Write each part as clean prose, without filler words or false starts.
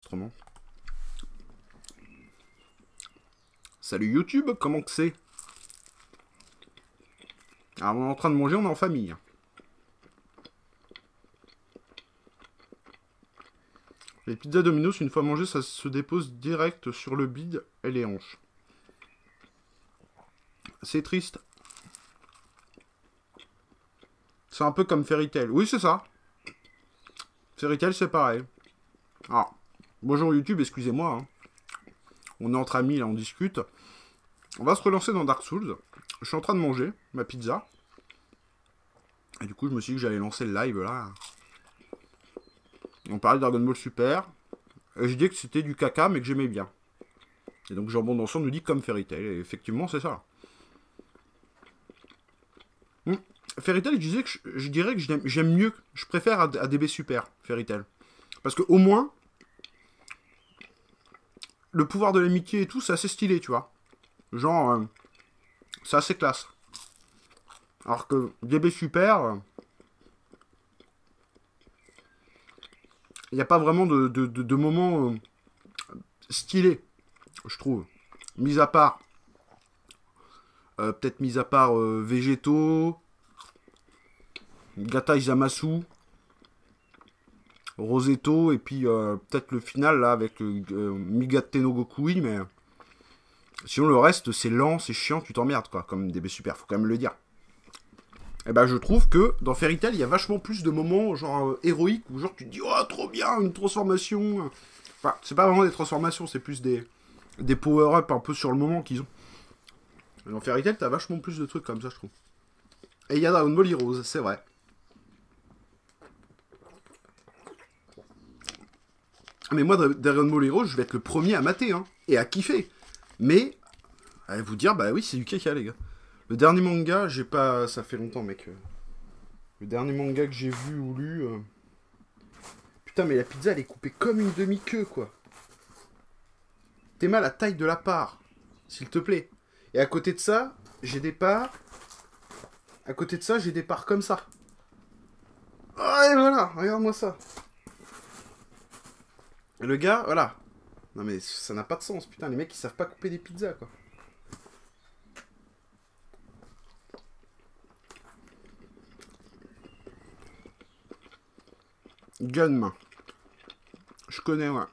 Autrement. Salut YouTube, comment que c'est? Alors on est en train de manger, on est en famille. Les pizzas Domino's, une fois mangées, ça se dépose direct sur le bide et les hanches. C'est triste. C'est un peu comme Fairy Tail. Oui, c'est ça. Fairy Tail, c'est pareil. Alors, bonjour YouTube, excusez-moi. Hein. On est entre amis, là, on discute. On va se relancer dans Dark Souls. Je suis en train de manger ma pizza. Et du coup, je me suis dit que j'allais lancer le live, là. On parlait de Dragon Ball Super. Et je dis que c'était du caca, mais que j'aimais bien. Et donc, Jambon Dansant nous dit comme Fairy Tail. Et effectivement, c'est ça. Fairy Tail, je dirais que j'aime mieux. Je préfère à DB Super, Fairy Tail. Parce que au moins, le pouvoir de l'amitié et tout, c'est assez stylé, tu vois. Genre, c'est assez classe. Alors que DB Super, il n'y a pas vraiment de moments stylés, je trouve. Mis à part, peut-être mis à part Végétaux, Gata Izamasu, Rosetto, et puis peut-être le final là avec Migate no Gokui, mais sinon le reste c'est lent, c'est chiant, tu t'emmerdes quoi, comme DB Super, faut quand même le dire. Et ben je trouve que dans Fairy Tail il y a vachement plus de moments genre héroïques où genre tu te dis oh trop bien, une transformation. Enfin, c'est pas vraiment des transformations, c'est plus des power-up un peu sur le moment qu'ils ont. Et dans Fairy Tail t'as vachement plus de trucs comme ça je trouve. Et il y a Dragon Ball Heroes, c'est vrai. Mais moi, Dragon Ball Heroes, je vais être le premier à mater, hein, et à kiffer. Mais, à vous dire, bah oui, c'est du caca, les gars. Le dernier manga, j'ai pas... Ça fait longtemps, mec. Le dernier manga que j'ai vu ou lu... Putain, mais la pizza, elle est coupée comme une demi-queue, quoi. T'es mal à la taille de la part, s'il te plaît. Et à côté de ça, j'ai des parts... À côté de ça, j'ai des parts comme ça. Ah, et voilà, regarde-moi ça. Et le gars, voilà. Non mais ça n'a pas de sens, putain, les mecs ils savent pas couper des pizzas quoi. Gunma. Je connais, ouais.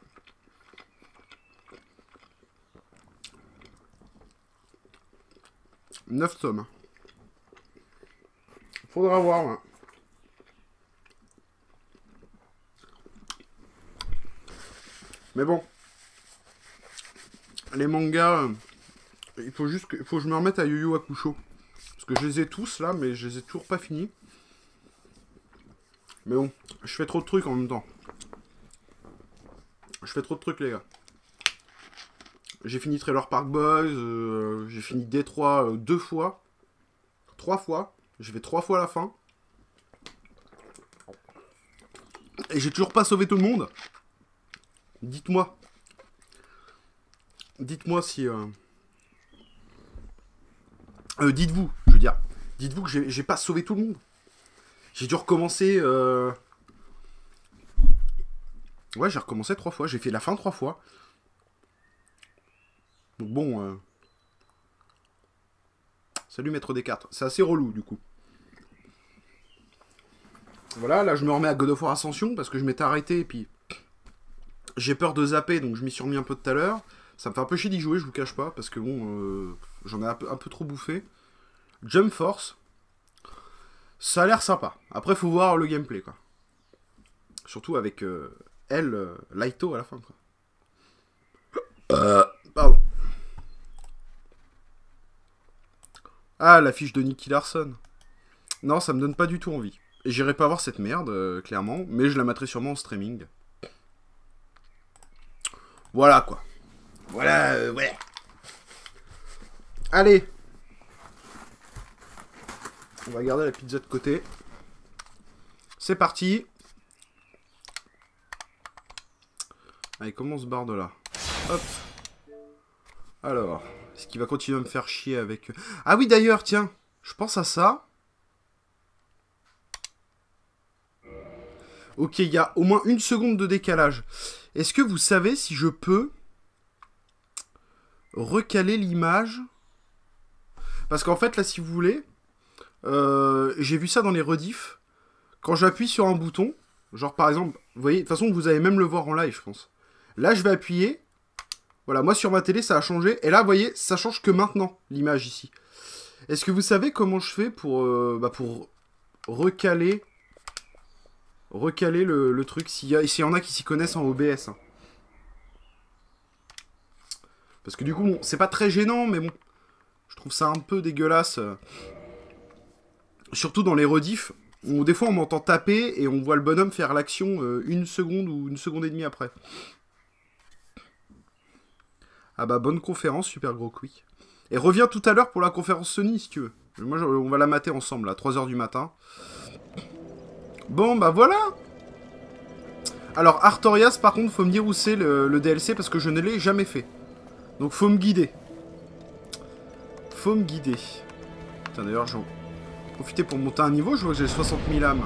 9 tomes. Faudra voir, ouais. Mais bon. Les mangas, il faut juste que, faut que je me remette à Yu Yu Hakusho. Parce que je les ai tous là, mais je les ai toujours pas finis. Mais bon, je fais trop de trucs en même temps. Je fais trop de trucs, les gars. J'ai fini Trailer Park Boys, j'ai fini Détroit 2 fois. 3 fois. J'ai fait 3 fois la fin. Et j'ai toujours pas sauvé tout le monde. Dites-moi. Dites-moi si... dites-vous, je veux dire. Dites-vous que j'ai pas sauvé tout le monde. J'ai dû recommencer... Ouais, j'ai recommencé 3 fois. J'ai fait la fin 3 fois. Donc bon... Salut Maître Descartes. C'est assez relou, du coup. Voilà, là je me remets à God of War Ascension parce que je m'étais arrêté et puis... J'ai peur de zapper, donc je m'y suis remis un peu tout à l'heure. Ça me fait un peu chier d'y jouer, je vous cache pas, parce que bon, j'en ai un peu trop bouffé. Jump Force, ça a l'air sympa. Après, faut voir le gameplay, quoi. Surtout avec Laito à la fin, quoi. Pardon. Ah, l'affiche de Nicky Larson. Non, ça me donne pas du tout envie. Et j'irai pas voir cette merde, clairement, mais je la mettrai sûrement en streaming. Voilà, quoi. Voilà, ouais. Allez. On va garder la pizza de côté. C'est parti. Allez, comment on se barre de là? Hop. Alors, est-ce qu'il va continuer à me faire chier avec... Ah oui, d'ailleurs, tiens. Je pense à ça. Ok, il y a au moins 1 seconde de décalage. Est-ce que vous savez si je peux recaler l'image? Parce qu'en fait, là, si vous voulez, j'ai vu ça dans les rediffs. Quand j'appuie sur un bouton, genre par exemple, vous voyez, de toute façon, vous allez même le voir en live, je pense. Là, je vais appuyer. Voilà, moi sur ma télé, ça a changé. Et là, vous voyez, ça change que maintenant, l'image ici. Est-ce que vous savez comment je fais pour recaler le truc, s'il y en a qui s'y connaissent en OBS, hein. Parce que du coup, bon, c'est pas très gênant, mais bon, je trouve ça un peu dégueulasse. Surtout dans les rediffs, où des fois on m'entend taper et on voit le bonhomme faire l'action 1 seconde ou 1 seconde et demie après. Ah bah, bonne conférence, super gros quick. Et reviens tout à l'heure pour la conférence Sony, si tu veux. Moi, on va la mater ensemble, à 3 h du matin. Bon, bah voilà. Alors, Artorias, par contre, faut me dire où c'est le DLC, parce que je ne l'ai jamais fait. Donc, faut me guider. Faut me guider. Putain, d'ailleurs, j'en profiter pour monter un niveau. Je vois que j'ai 60 000 âmes.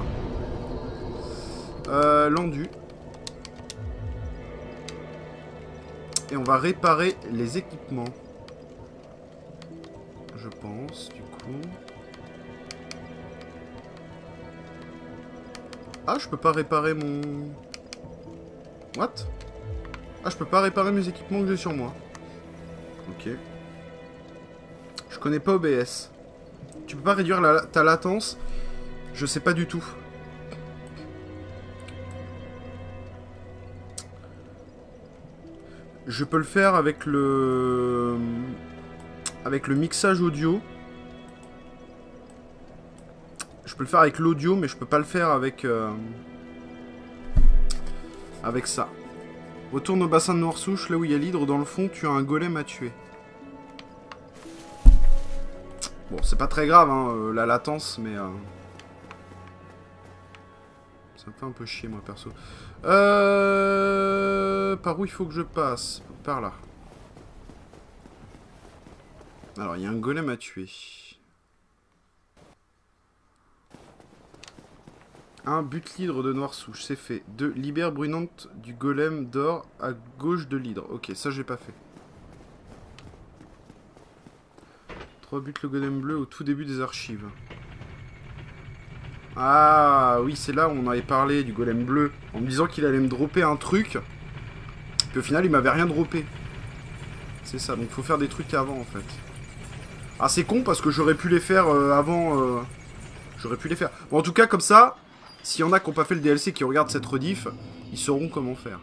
L'endu. Et on va réparer les équipements. Je pense, du coup. Ah, je peux pas réparer mon... What? Ah, je peux pas réparer mes équipements que j'ai sur moi. Ok. Je connais pas OBS. Tu peux pas réduire ta latence? Je sais pas du tout. Je peux le faire avec le mixage audio. Je peux le faire avec l'audio, mais je peux pas le faire avec ça. Retourne au bassin de Noirsouche, là où il y a l'hydre dans le fond, tu as un golem à tuer. Bon, c'est pas très grave, hein, la latence, mais... ça me fait un peu chier, moi, perso. Par où il faut que je passe? Par là. Alors, il y a un golem à tuer. Un bute l'hydre de Noirsouche, c'est fait. 2. Libère brunante du golem d'or à gauche de l'hydre. Ok, ça j'ai pas fait. 3. Bute le golem bleu au tout début des archives. Ah oui, c'est là où on avait parlé du golem bleu. En me disant qu'il allait me dropper un truc. Puis au final, il m'avait rien droppé. C'est ça, donc faut faire des trucs avant en fait. Ah, c'est con parce que j'aurais pu les faire avant. J'aurais pu les faire. Bon, en tout cas, comme ça, s'il y en a qui n'ont pas fait le DLC qui regardent cette rediff, ils sauront comment faire.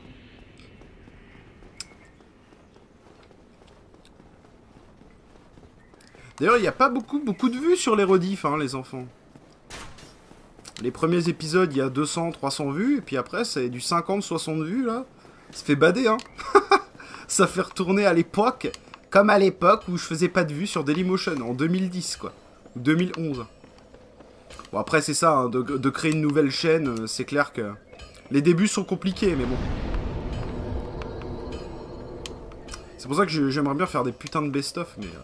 D'ailleurs, il n'y a pas beaucoup de vues sur les rediffs, hein, les enfants. Les premiers épisodes, il y a 200, 300 vues, et puis après, c'est du 50, 60 vues, là. Ça fait bader, hein. Ça fait retourner à l'époque, comme à l'époque où je faisais pas de vues sur Dailymotion, en 2010, quoi. Ou 2011. Bon, après, c'est ça, hein, de créer une nouvelle chaîne, c'est clair que... Les débuts sont compliqués, mais bon. C'est pour ça que j'aimerais bien faire des putains de best-of, mais...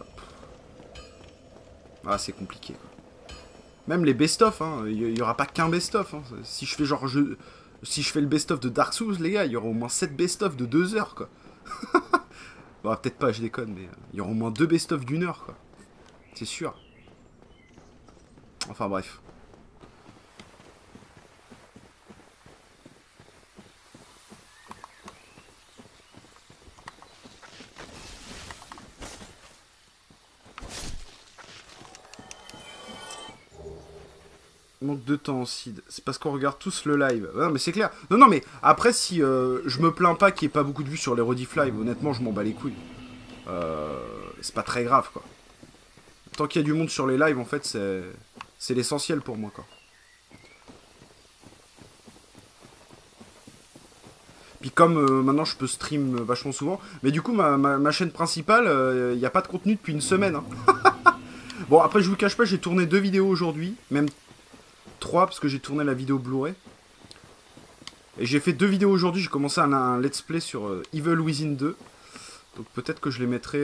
Ah, c'est compliqué, quoi. Même les best-of, hein, il y aura pas qu'un best-of. Hein. Si je fais genre... Si je fais le best-of de Dark Souls, les gars, il y aura au moins 7 best-of de 2 heures, quoi. Bon, peut-être pas, je déconne, mais... il y aura au moins 2 best-of d'1 heure, quoi. C'est sûr. Enfin, bref. Manque de temps, Sid. C'est parce qu'on regarde tous le live. Non, mais c'est clair. Non, non, mais après, si je me plains pas qu'il n'y ait pas beaucoup de vues sur les rediff live, honnêtement, je m'en bats les couilles. C'est pas très grave, quoi. Tant qu'il y a du monde sur les lives, en fait, c'est l'essentiel pour moi, quoi. Puis comme maintenant, je peux stream vachement souvent. Mais du coup, ma chaîne principale, il n'y a pas de contenu depuis une semaine. Hein. Bon, après, je vous cache pas, j'ai tourné 2 vidéos aujourd'hui. Même 3 parce que j'ai tourné la vidéo Blu-ray. Et j'ai fait 2 vidéos aujourd'hui, j'ai commencé un let's play sur Evil Within 2. Donc peut-être que je les mettrai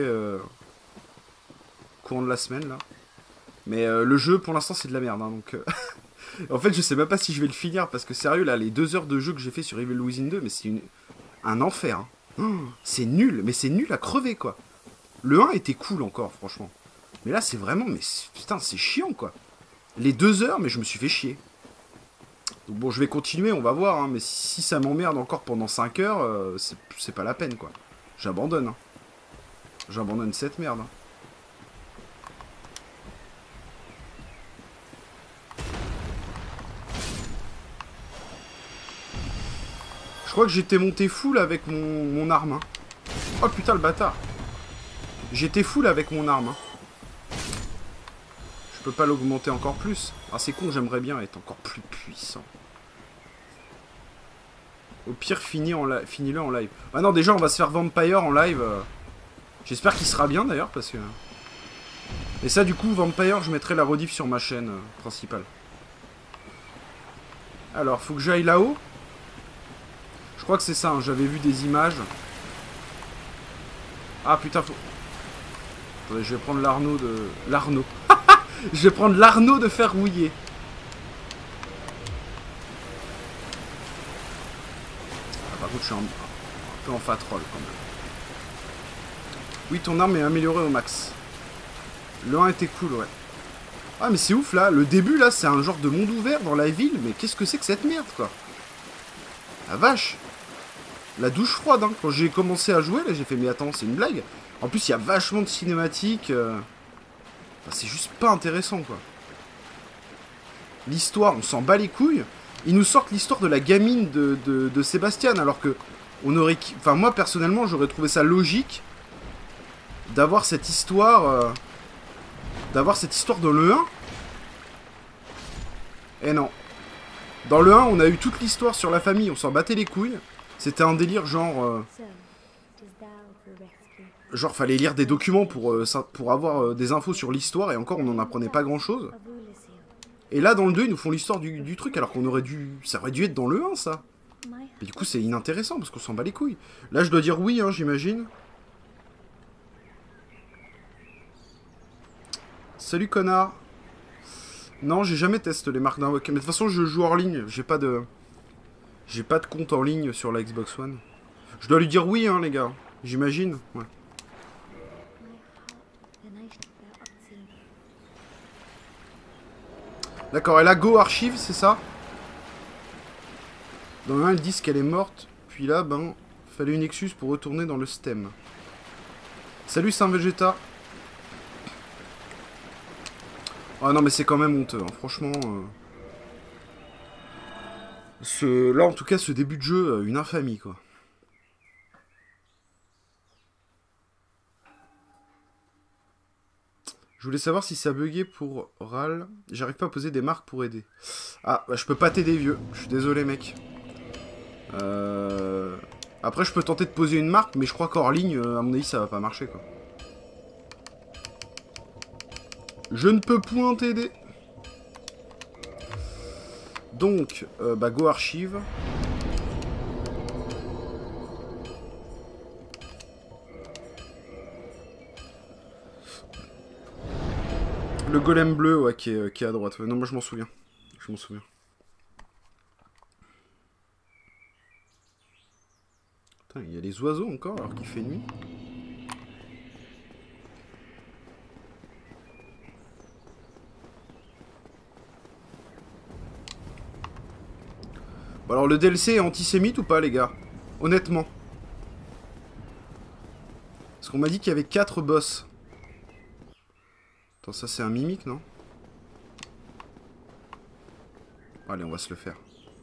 courant de la semaine là. Mais le jeu pour l'instant c'est de la merde, hein, donc En fait, je sais même pas si je vais le finir, parce que sérieux, là, les 2 heures de jeu que j'ai fait sur Evil Within 2, mais c'est un enfer. Hein. Oh, c'est nul, mais c'est nul à crever, quoi. Le 1 était cool encore, franchement. Mais là, c'est vraiment, mais putain, c'est chiant, quoi. Les 2 heures, mais je me suis fait chier. Donc bon, je vais continuer, on va voir, hein, mais si ça m'emmerde encore pendant 5 heures, c'est pas la peine, quoi. J'abandonne. Hein. J'abandonne cette merde. Hein. Je crois que j'étais monté full avec mon arme. Hein. Oh putain, le bâtard. J'étais full avec mon arme. Hein. Je peux pas l'augmenter encore plus. Ah, c'est con, j'aimerais bien être encore plus puissant. Au pire, finis-le en live. Ah non, déjà, on va se faire Vampire en live. J'espère qu'il sera bien, d'ailleurs, parce que... Et ça, du coup, Vampire, je mettrai la rediff sur ma chaîne principale. Alors, faut que j'aille là-haut. Je crois que c'est ça, hein. J'avais vu des images. Ah, putain, faut... Attendez, je vais prendre l'Arnaud de... L'Arnaud. Je vais prendre l'Arnaud de faire rouiller. Par contre, je suis un peu en fatroll quand même. Oui, ton arme est améliorée au max. Le 1 était cool, ouais. Ah, mais c'est ouf, là. Le début, là, c'est un genre de monde ouvert dans la ville. Mais qu'est-ce que c'est que cette merde, quoi? La vache. La douche froide, hein. Quand j'ai commencé à jouer, là, j'ai fait, mais attends, c'est une blague. En plus, il y a vachement de cinématiques. Enfin, c'est juste pas intéressant, quoi. L'histoire, on s'en bat les couilles. Ils nous sortent l'histoire de la gamine de Sébastien, alors que on aurait... Enfin, moi, personnellement, j'aurais trouvé ça logique d'avoir cette histoire... D'avoir cette histoire dans le 1. Et non. Dans le 1, on a eu toute l'histoire sur la famille, on s'en battait les couilles. C'était un délire genre... Genre, fallait lire des documents pour avoir des infos sur l'histoire, et encore, on n'en apprenait pas grand-chose. Et là, dans le 2, ils nous font l'histoire du truc, alors qu'on aurait dû... Ça aurait dû être dans le 1, ça. Mais du coup, c'est inintéressant, parce qu'on s'en bat les couilles. Là, je dois dire oui, hein, j'imagine. Salut, connard. Non, j'ai jamais testé les marques d'un webcam. Mais de toute façon, je joue hors ligne. J'ai pas de compte en ligne sur la Xbox One. Je dois lui dire oui, hein, les gars. J'imagine. Ouais. D'accord, elle a Go Archive, c'est ça? Dans le 1, ils disent qu'elle est morte. Puis là, ben, fallait une excuse pour retourner dans le stem. Salut Saint-Vegeta. Ah non, mais c'est quand même honteux, hein. Franchement... Là, en tout cas, ce début de jeu, une infamie, quoi. Je voulais savoir si ça buguait pour RAL. J'arrive pas à poser des marques pour aider. Ah, bah, je peux pas t'aider, vieux. Je suis désolé, mec. Après, je peux tenter de poser une marque, mais je crois qu'hors ligne, à mon avis, ça va pas marcher, quoi. Je ne peux point t'aider. Donc, bah, Go Archive. Le golem bleu, ouais, qui est à droite. Ouais, non, moi, je m'en souviens. Je m'en souviens. Putain, il y a les oiseaux encore, alors qu'il fait nuit. Bon, alors, le DLC est antisémite ou pas, les gars? Honnêtement. Parce qu'on m'a dit qu'il y avait 4 boss. Attends, ça c'est un mimique, non? Allez, on va se le faire.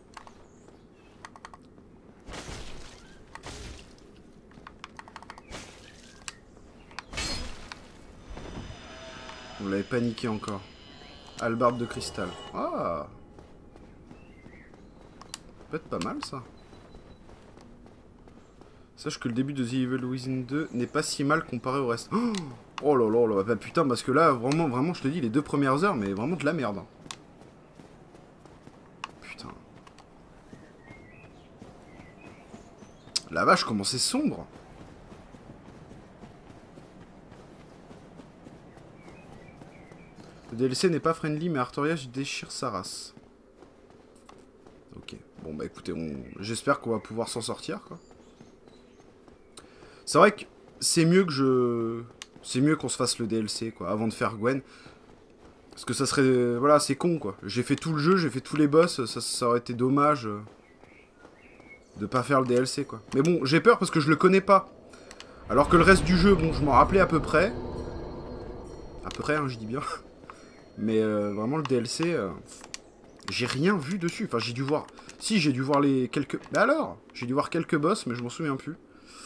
On l'avait paniqué encore. Hallebarde de cristal. Ah! Ça peut être pas mal, ça. Sache que le début de The Evil Within 2 n'est pas si mal comparé au reste. Oh là là là, bah putain, parce que là, vraiment, vraiment, je te dis, les 2 premières heures, mais vraiment de la merde. Putain. La vache, comment c'est sombre. Le DLC n'est pas friendly, mais Artorias déchire sa race. Bon bah écoutez, j'espère qu'on va pouvoir s'en sortir, quoi. C'est vrai que c'est mieux que je... C'est mieux qu'on se fasse le DLC, quoi, avant de faire Gwen. Parce que ça serait... Voilà, c'est con, quoi. J'ai fait tout le jeu, j'ai fait tous les boss, ça aurait été dommage de pas faire le DLC, quoi. Mais bon, j'ai peur parce que je le connais pas. Alors que le reste du jeu, bon, je m'en rappelais à peu près. À peu près, hein, je dis bien. Mais vraiment, le DLC, j'ai rien vu dessus. Enfin, j'ai dû voir... Si, j'ai dû voir les quelques... Mais alors, j'ai dû voir quelques boss, mais je m'en souviens plus.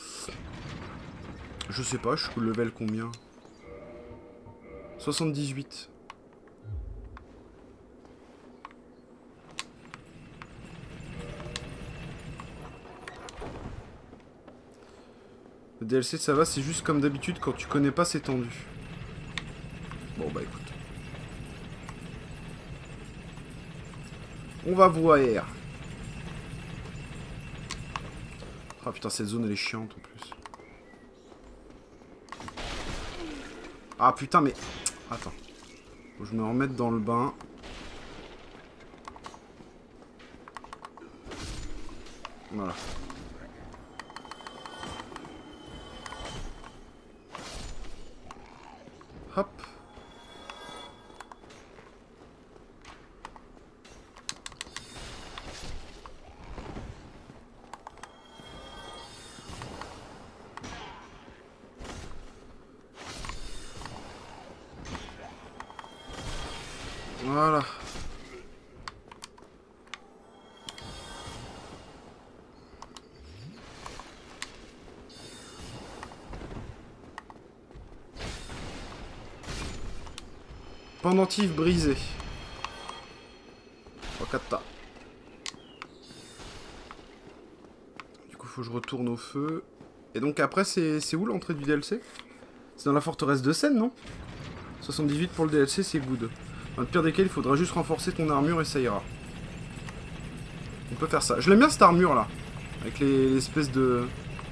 Je sais pas, je suis level combien? 78. Le DLC, ça va, c'est juste comme d'habitude, quand tu connais pas, c'est tendu. Bon, bah écoute. On va voir. Ah putain, cette zone, elle est chiante en plus. Ah putain, mais... Attends. Faut que je me remette dans le bain. Voilà. Hop. Voilà. Pendentif brisé. Wakata. Du coup, faut que je retourne au feu. Et donc après, c'est où l'entrée du DLC? C'est dans la forteresse de Seine, non? 78 pour le DLC, c'est good. Dans le pire des cas, il faudra juste renforcer ton armure et ça ira. On peut faire ça. Je l'aime bien cette armure là. Avec les espèces de...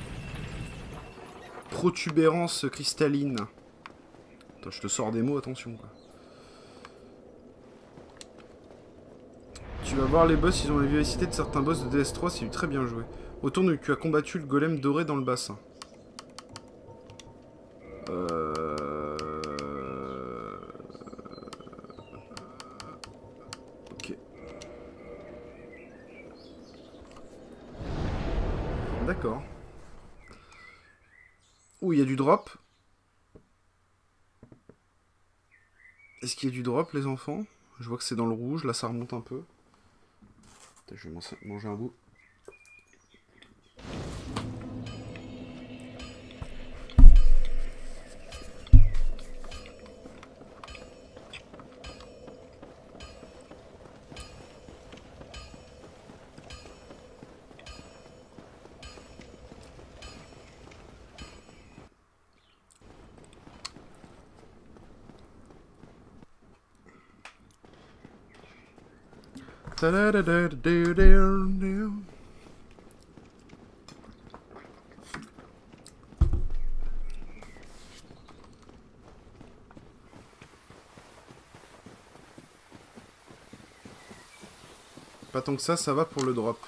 protubérances cristallines. Attends, je te sors des mots, attention quoi. Tu vas voir les boss, ils ont la vivacité de certains boss de DS3, c'est très bien joué. Retourne où tu as combattu le golem doré dans le bassin. Ok. D'accord. Ouh, il y a du drop. Est-ce qu'il y a du drop, les enfants? Je vois que c'est dans le rouge, là ça remonte un peu. Je vais manger un bout. Pas tant que ça va pour le drop.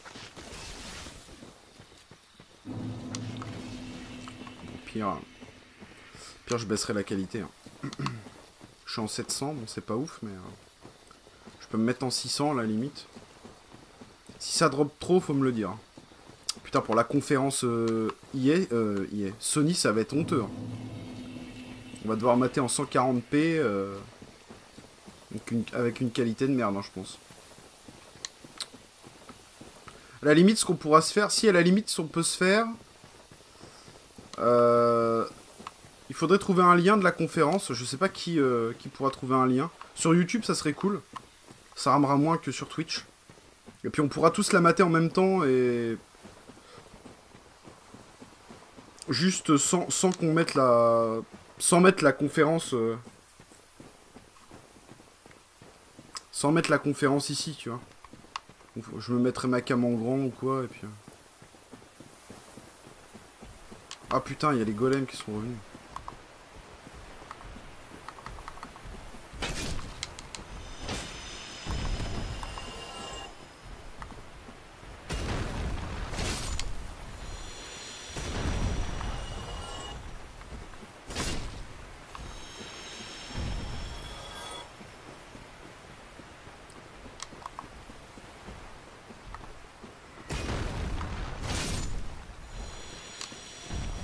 Au pire, je baisserai la qualité. Hein. Je suis en 700, bon c'est pas ouf, mais... je peux me mettre en 600 à la limite. Si ça drop trop, faut me le dire. Putain, pour la conférence EA, Sony, ça va être honteux. Hein. On va devoir mater en 140p avec une qualité de merde, hein, je pense. À la limite, ce qu'on pourra se faire, si à la limite, on peut se faire... il faudrait trouver un lien de la conférence. Je sais pas qui pourra trouver un lien. Sur YouTube, ça serait cool. Ça ramera moins que sur Twitch. Et puis on pourra tous la mater en même temps et... juste sans qu'on mette la... sans mettre la conférence... sans mettre la conférence ici, tu vois. Je me mettrai ma cam en grand ou quoi, et puis... Ah putain, il y a les golems qui sont revenus.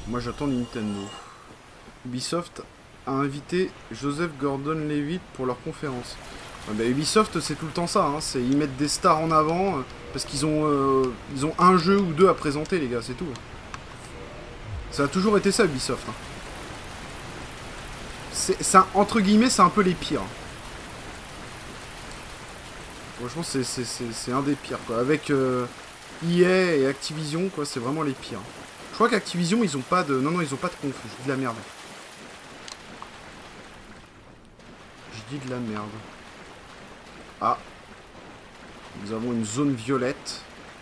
Moi j'attends Nintendo. Ubisoft a invité Joseph Gordon-Levitt pour leur conférence. Ouais, bah, Ubisoft c'est tout le temps ça, hein. Ils mettent des stars en avant parce qu'ils ont un jeu ou deux à présenter les gars, c'est tout. Ça a toujours été ça Ubisoft. Hein. Entre guillemets c'est un peu les pires. Franchement c'est un des pires quoi. Avec EA et Activision quoi, c'est vraiment les pires. Je crois qu'Activision ils ont pas de... Non ils ont pas de conf, je dis de la merde. Je dis de la merde. Ah. Nous avons une zone violette.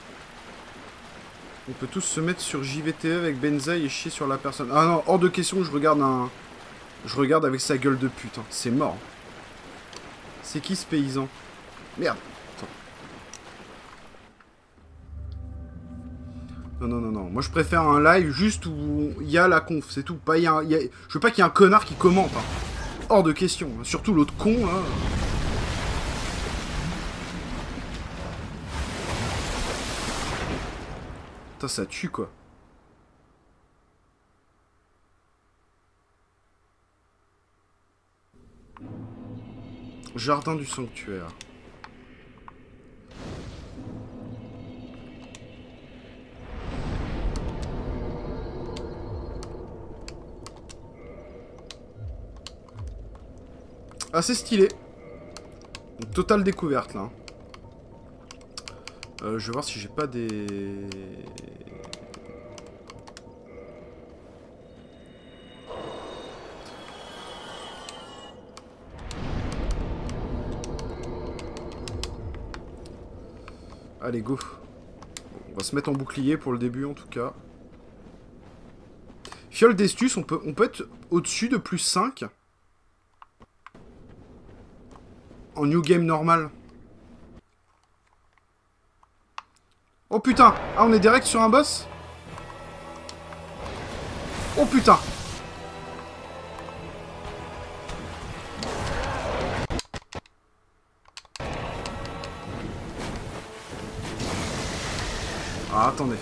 On peut tous se mettre sur JVTE avec Benzaï et chier sur la personne. Ah non, hors de question que je regarde un... Je regarde avec sa gueule de pute. Hein. C'est mort. C'est qui ce paysan? Merde. Attends. Non. Moi je préfère un live juste où il y a la conf, c'est tout. Pas je veux pas qu'il y ait un connard qui commente. Hein. Hors de question. Hein. Surtout l'autre con là. Putain, ça tue quoi. Jardin du sanctuaire. Assez stylé. Donc, totale découverte là. Je vais voir si j'ai pas des... Allez, go. Bon, on va se mettre en bouclier pour le début, en tout cas. Fiole d'Estus, on peut être au-dessus de plus 5. En New Game normal. Oh putain! Ah, on est direct sur un boss? Oh putain! Ah, attendez.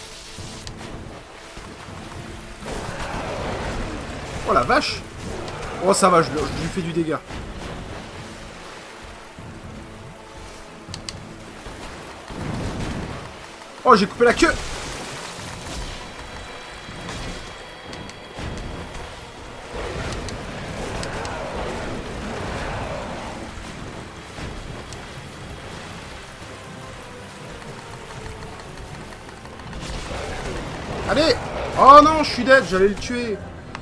Oh la vache! Oh, ça va, je lui fais du dégât. Oh, j'ai coupé la queue! Allez! Oh non, je suis dead, j'allais le tuer.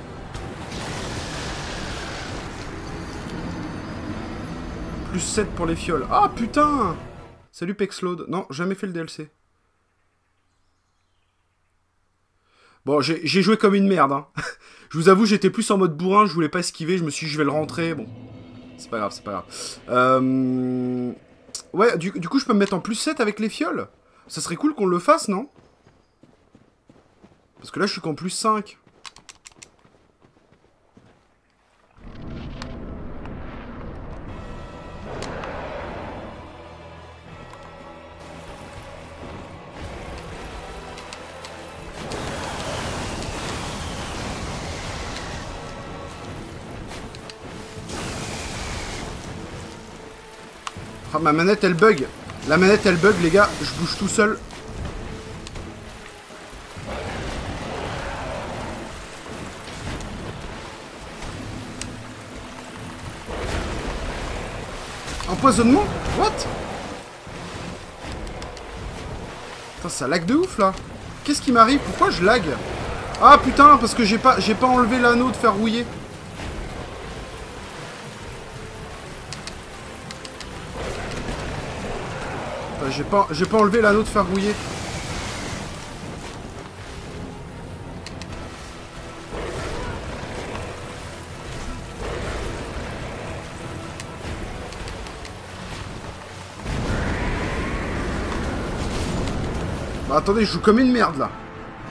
Plus 7 pour les fioles. Ah putain! Salut Pexload. Non, jamais fait le DLC. Bon, j'ai joué comme une merde. Hein. Je vous avoue, j'étais plus en mode bourrin, je voulais pas esquiver, je me suis dit je vais le rentrer. Bon, c'est pas grave, c'est pas grave. Ouais, du coup, je peux me mettre en plus 7 avec les fioles. Ça serait cool qu'on le fasse, non? Parce que là, je suis qu'en plus 5. Ah, ma manette, elle bug. La manette, elle bug, les gars. Je bouge tout seul. Empoisonnement? What? Putain, ça lag de ouf, là. Qu'est-ce qui m'arrive? Pourquoi je lag? Ah, putain, parce que j'ai pas enlevé l'anneau de faire rouiller. J'ai pas enlevé l'anneau de faire rouiller. Bah attendez, je joue comme une merde là.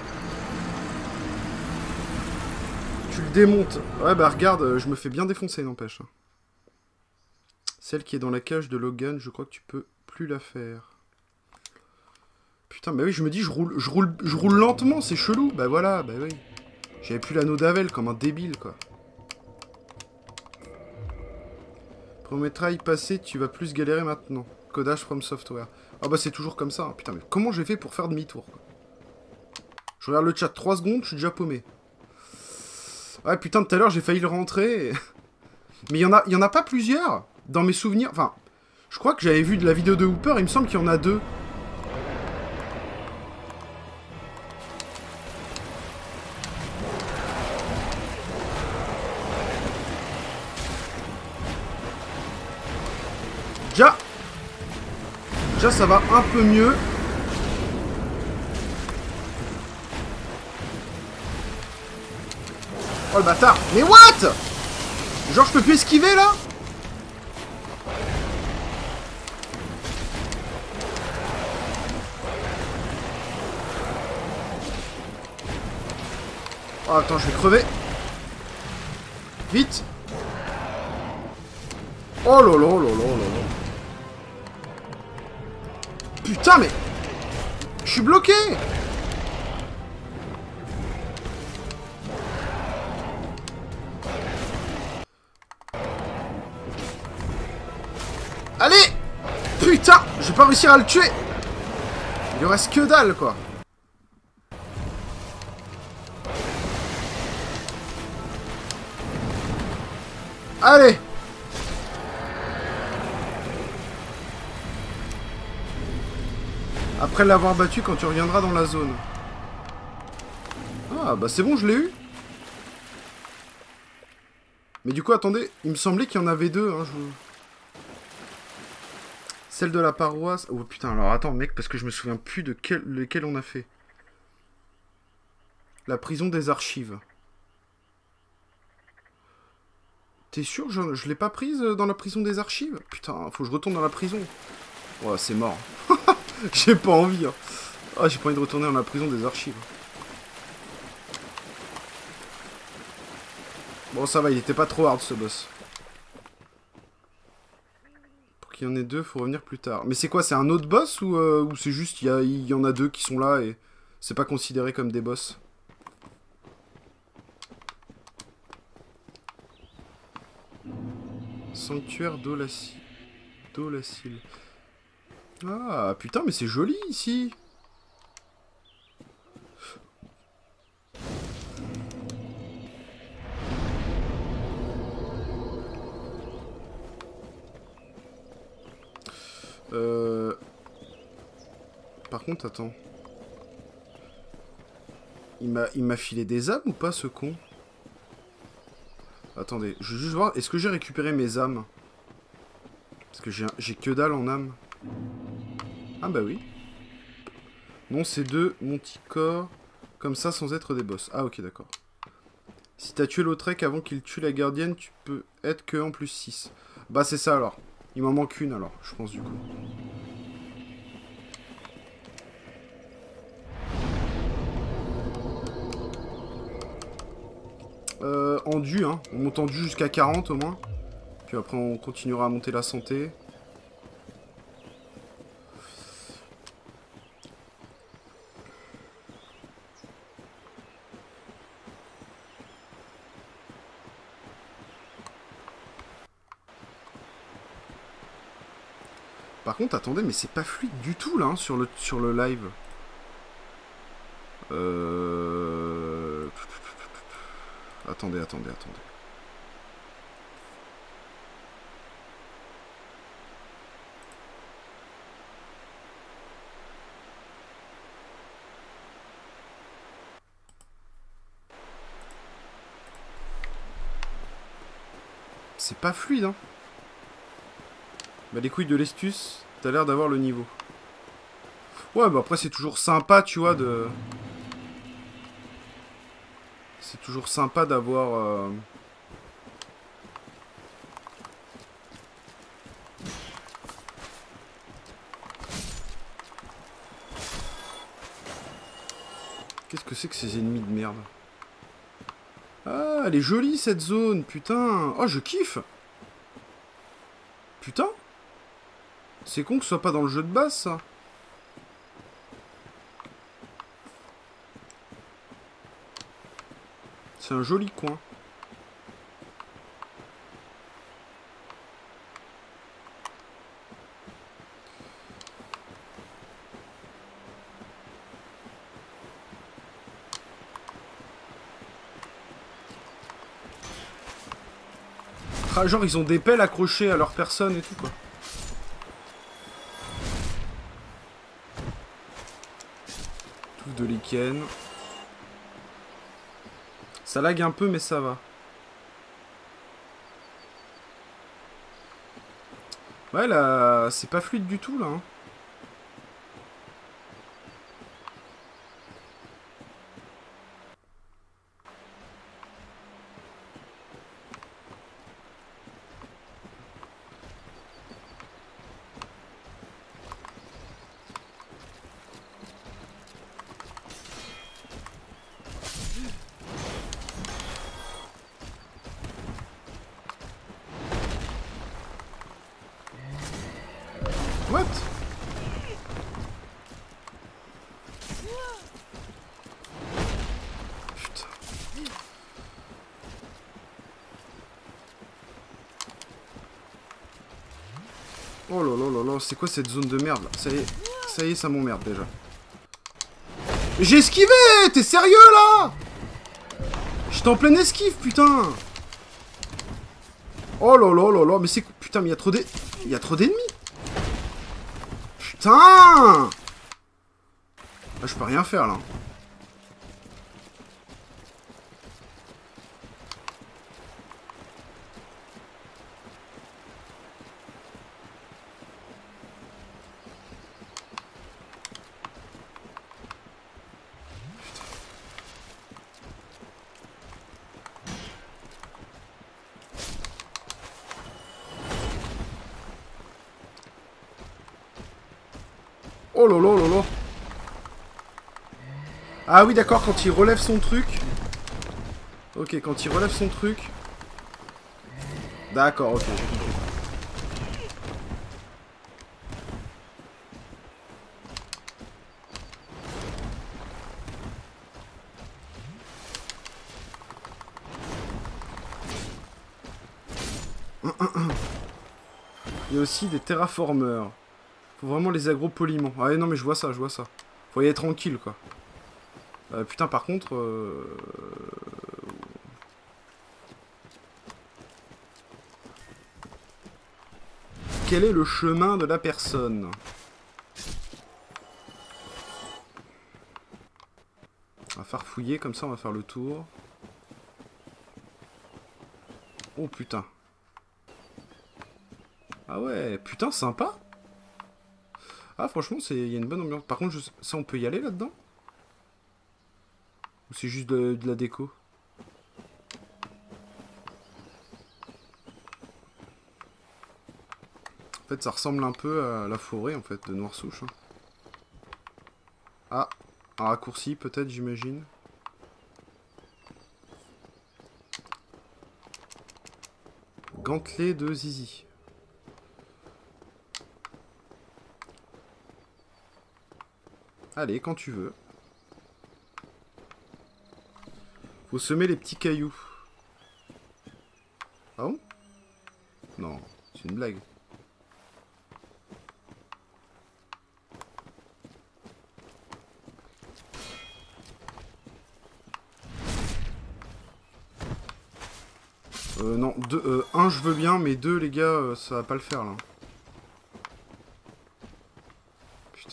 Tu le démontes. Ouais bah regarde, je me fais bien défoncer, n'empêche. Celle qui est dans la cage de Logan, je crois que tu peux plus la faire. Putain, bah oui, je me dis, je roule lentement, c'est chelou. Bah voilà, bah oui. J'avais plus l'anneau d'Avel comme un débile, quoi. Premier try passé, tu vas plus galérer maintenant. Codage from software. Ah bah c'est toujours comme ça. Hein. Putain, mais comment j'ai fait pour faire demi-tour, quoi. Je regarde le chat 3 secondes, je suis déjà paumé. Ouais, putain, tout à l'heure, j'ai failli le rentrer. Mais il y en a pas plusieurs. Dans mes souvenirs... Enfin, je crois que j'avais vu de la vidéo de Hooper, il me semble qu'il y en a 2. Déjà, ça va un peu mieux. Oh le bâtard. Mais what? Genre, je peux plus esquiver, là? Oh, attends, je vais crever. Vite. Oh là là là là là là. Putain, mais... Je suis bloqué. Allez. Putain, je vais pas réussir à le tuer. Il lui reste que dalle, quoi. Allez. Après l'avoir battu quand tu reviendras dans la zone. Ah, bah c'est bon, je l'ai eu. Mais du coup, attendez, il me semblait qu'il y en avait 2. Hein, Celle de la paroisse... Oh putain, alors attends, mec, parce que je me souviens plus de lequel on a fait. La prison des archives. T'es sûr, je l'ai pas prise dans la prison des archives? Putain, faut que je retourne dans la prison. Ouais, c'est mort. J'ai pas envie. Hein. Ah, j'ai pas envie de retourner dans la prison des archives. Bon, ça va, il était pas trop hard, ce boss. Pour qu'il y en ait 2, faut revenir plus tard. Mais c'est quoi, c'est un autre boss ou c'est juste, il y en a 2 qui sont là et c'est pas considéré comme des boss? Sanctuaire d'Olacile. Ah, putain, mais c'est joli, ici. Par contre, attends. Il m'a filé des âmes ou pas, ce con? Attendez, je veux juste voir, est-ce que j'ai récupéré mes âmes? Parce que j'ai que dalle en âmes. Ah bah oui. Non, c'est 2 Monticore, comme ça, sans être des boss. Ah ok, d'accord. Si t'as tué l'Autrec avant qu'il tue la gardienne, tu peux être que en plus 6. Bah c'est ça alors. Il m'en manque une alors, je pense du coup. Endu, hein. On monte endu jusqu'à 40 au moins. Puis après on continuera à monter la santé. Par contre, attendez, mais c'est pas fluide du tout là hein, sur le live. Attendez. C'est pas fluide, hein. Bah les couilles de l'estus, t'as l'air d'avoir le niveau. Ouais, bah après c'est toujours sympa, tu vois, de... C'est toujours sympa d'avoir... Qu'est-ce que c'est que ces ennemis de merde? Ah, elle est jolie cette zone, putain. Oh, je kiffe. Putain. C'est con que ce soit pas dans le jeu de base, ça. C'est un joli coin. Ah, genre ils ont des pelles accrochées à leur personne et tout quoi. Touffe de lichen. Ça lag un peu mais ça va. Ouais là, c'est pas fluide du tout là. Hein. What? Putain. Oh là là là là, c'est quoi cette zone de merde là? Ça y est, ça m'emmerde déjà. J'ai esquivé! T'es sérieux là? J'étais en pleine esquive, putain! Oh là là là là, mais c'est... Putain, mais il y a trop il y a trop d'ennemis! Putain! Ah, je peux rien faire là. Oh là là là là. Ah oui d'accord, quand il relève son truc. Ok, quand il relève son truc. D'accord, ok. Il y a aussi des terraformeurs. Faut vraiment les aggro poliment. Ah non mais je vois ça, je vois ça. Faut y être tranquille quoi. Putain par contre... Quel est le chemin de la personne? On va farfouiller, comme ça on va faire le tour. Oh putain. Ah ouais, putain sympa. Ah franchement, il y a une bonne ambiance. Par contre, ça on peut y aller là-dedans? Ou c'est juste de la déco? En fait, ça ressemble un peu à la forêt en fait de Noirsouche. Hein. Ah, un raccourci peut-être, j'imagine. Gantelet de Zizi. Allez, quand tu veux. Faut semer les petits cailloux. Ah bon? Non, c'est une blague. Non, un je veux bien, mais deux les gars, ça va pas le faire là. Putain.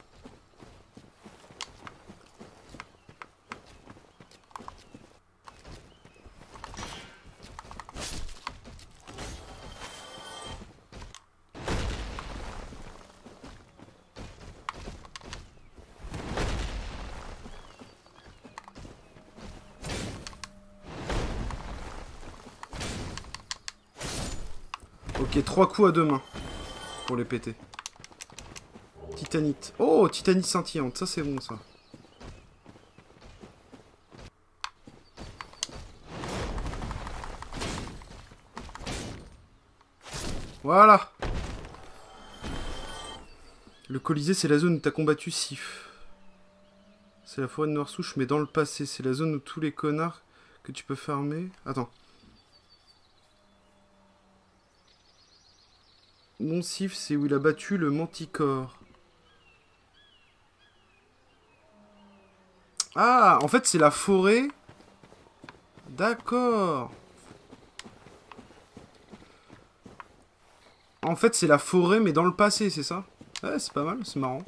Ok, 3 coups à deux mains. Pour les péter. Titanite. Oh, titanite scintillante, ça c'est bon ça. Voilà. Le Colisée, c'est la zone où t'as combattu Sif. C'est la forêt de Noirsouche, mais dans le passé. C'est la zone où tous les connards que tu peux farmer. Attends. Monsif, c'est où il a battu le manticore. Ah, en fait, c'est la forêt. D'accord. En fait, c'est la forêt, mais dans le passé, c'est ça? Ouais, c'est pas mal, c'est marrant.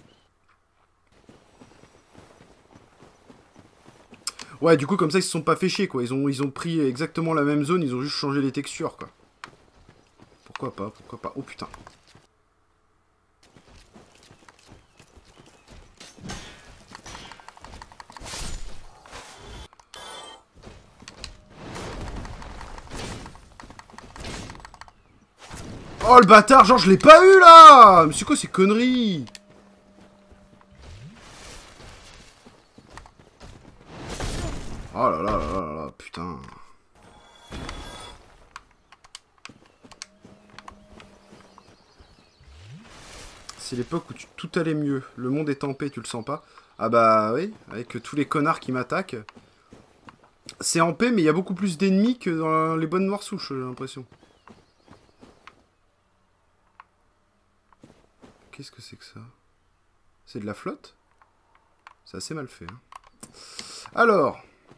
Ouais, du coup, comme ça, ils se sont pas fait chier, quoi. Ils ont pris exactement la même zone, ils ont juste changé les textures, quoi. Pourquoi pas, pourquoi pas. Oh, putain. Oh, le bâtard, genre, je l'ai pas eu, là! Mais c'est quoi ces conneries? Oh là là là là là, putain. C'est l'époque où tout allait mieux. Le monde est en paix, tu le sens pas? Ah bah oui, avec tous les connards qui m'attaquent. C'est en paix, mais il y a beaucoup plus d'ennemis que dans les bonnes noires souches, j'ai l'impression. Qu'est-ce que c'est que ça? C'est de la flotte? C'est assez mal fait. Hein. Alors.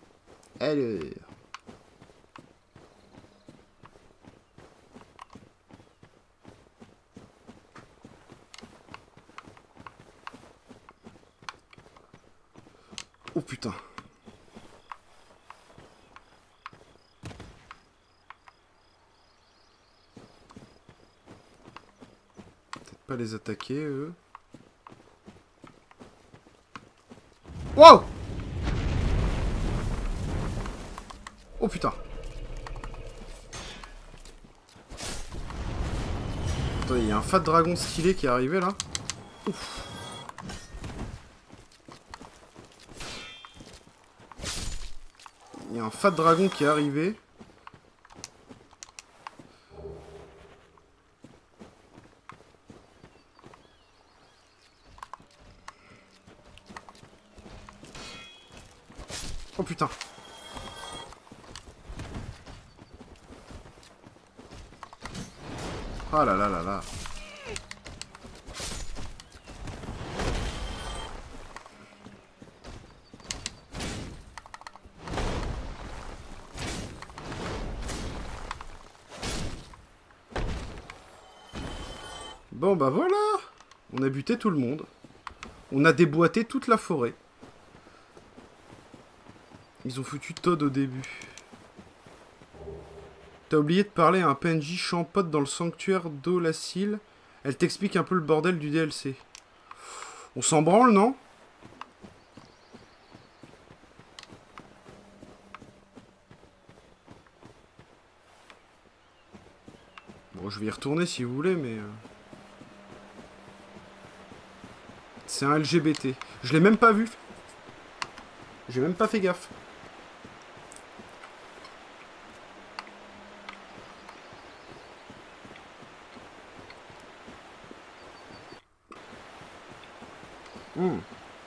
Oh putain. Peut-être pas les attaquer, eux. Wow! Oh putain. Attendez, il y a un fat dragon stylé qui est arrivé là. Ouf. Il y a un fat dragon qui est arrivé. Oh putain. Oh là là là là. Bon bah voilà. On a buté tout le monde. On a déboîté toute la forêt. Ils ont foutu Todd au début. T'as oublié de parler à un PNJ champote dans le sanctuaire d'Olacil. Elle t'explique un peu le bordel du DLC. On s'en branle, non? Bon, je vais y retourner si vous voulez, mais... C'est un LGBT. Je l'ai même pas vu. J'ai même pas fait gaffe. Hmm.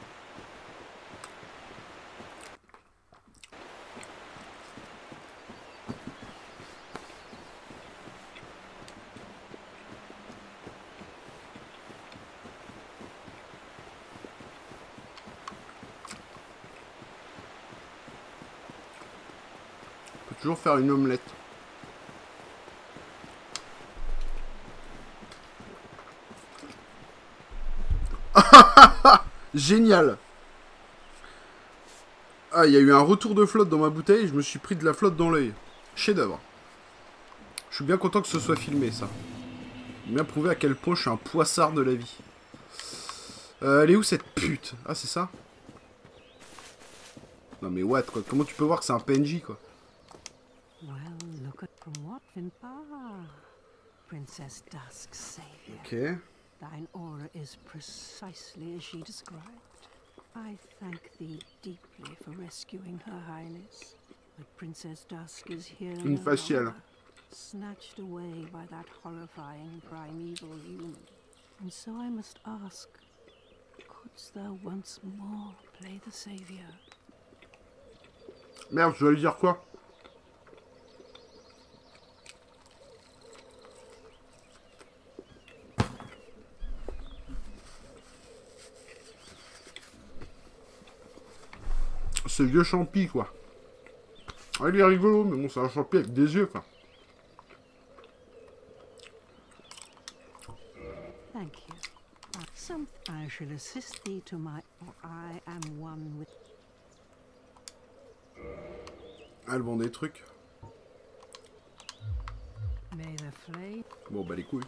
On peut toujours faire une omelette. Génial. Ah, il y a eu un retour de flotte dans ma bouteille, je me suis pris de la flotte dans l'œil. Chef-d'œuvre. Je suis bien content que ce soit filmé, ça. Bien prouvé à quel point je suis un poissard de la vie. Elle est où cette pute? Ah, c'est ça? Non mais what, quoi? Comment tu peux voir que c'est un PNJ, quoi? Well, look at from what Princess Dusk's savior. Ok. Thine aura is precisely as she described. I thank thee deeply for rescuing Her Highness. But Princess Dusk is here Une no faciale. longer, snatched away by that horrifying primeval human. And so I must ask, couldst thou once more play the savior? Merde, je dois lui dire quoi? ce vieux champi, quoi. Ah, il est rigolo, mais bon, c'est un champi avec des yeux, quoi. Thank you. Some I shall assist thee to my... For I am one with... Elle vend des trucs. May the flame... Bon, bah les couilles.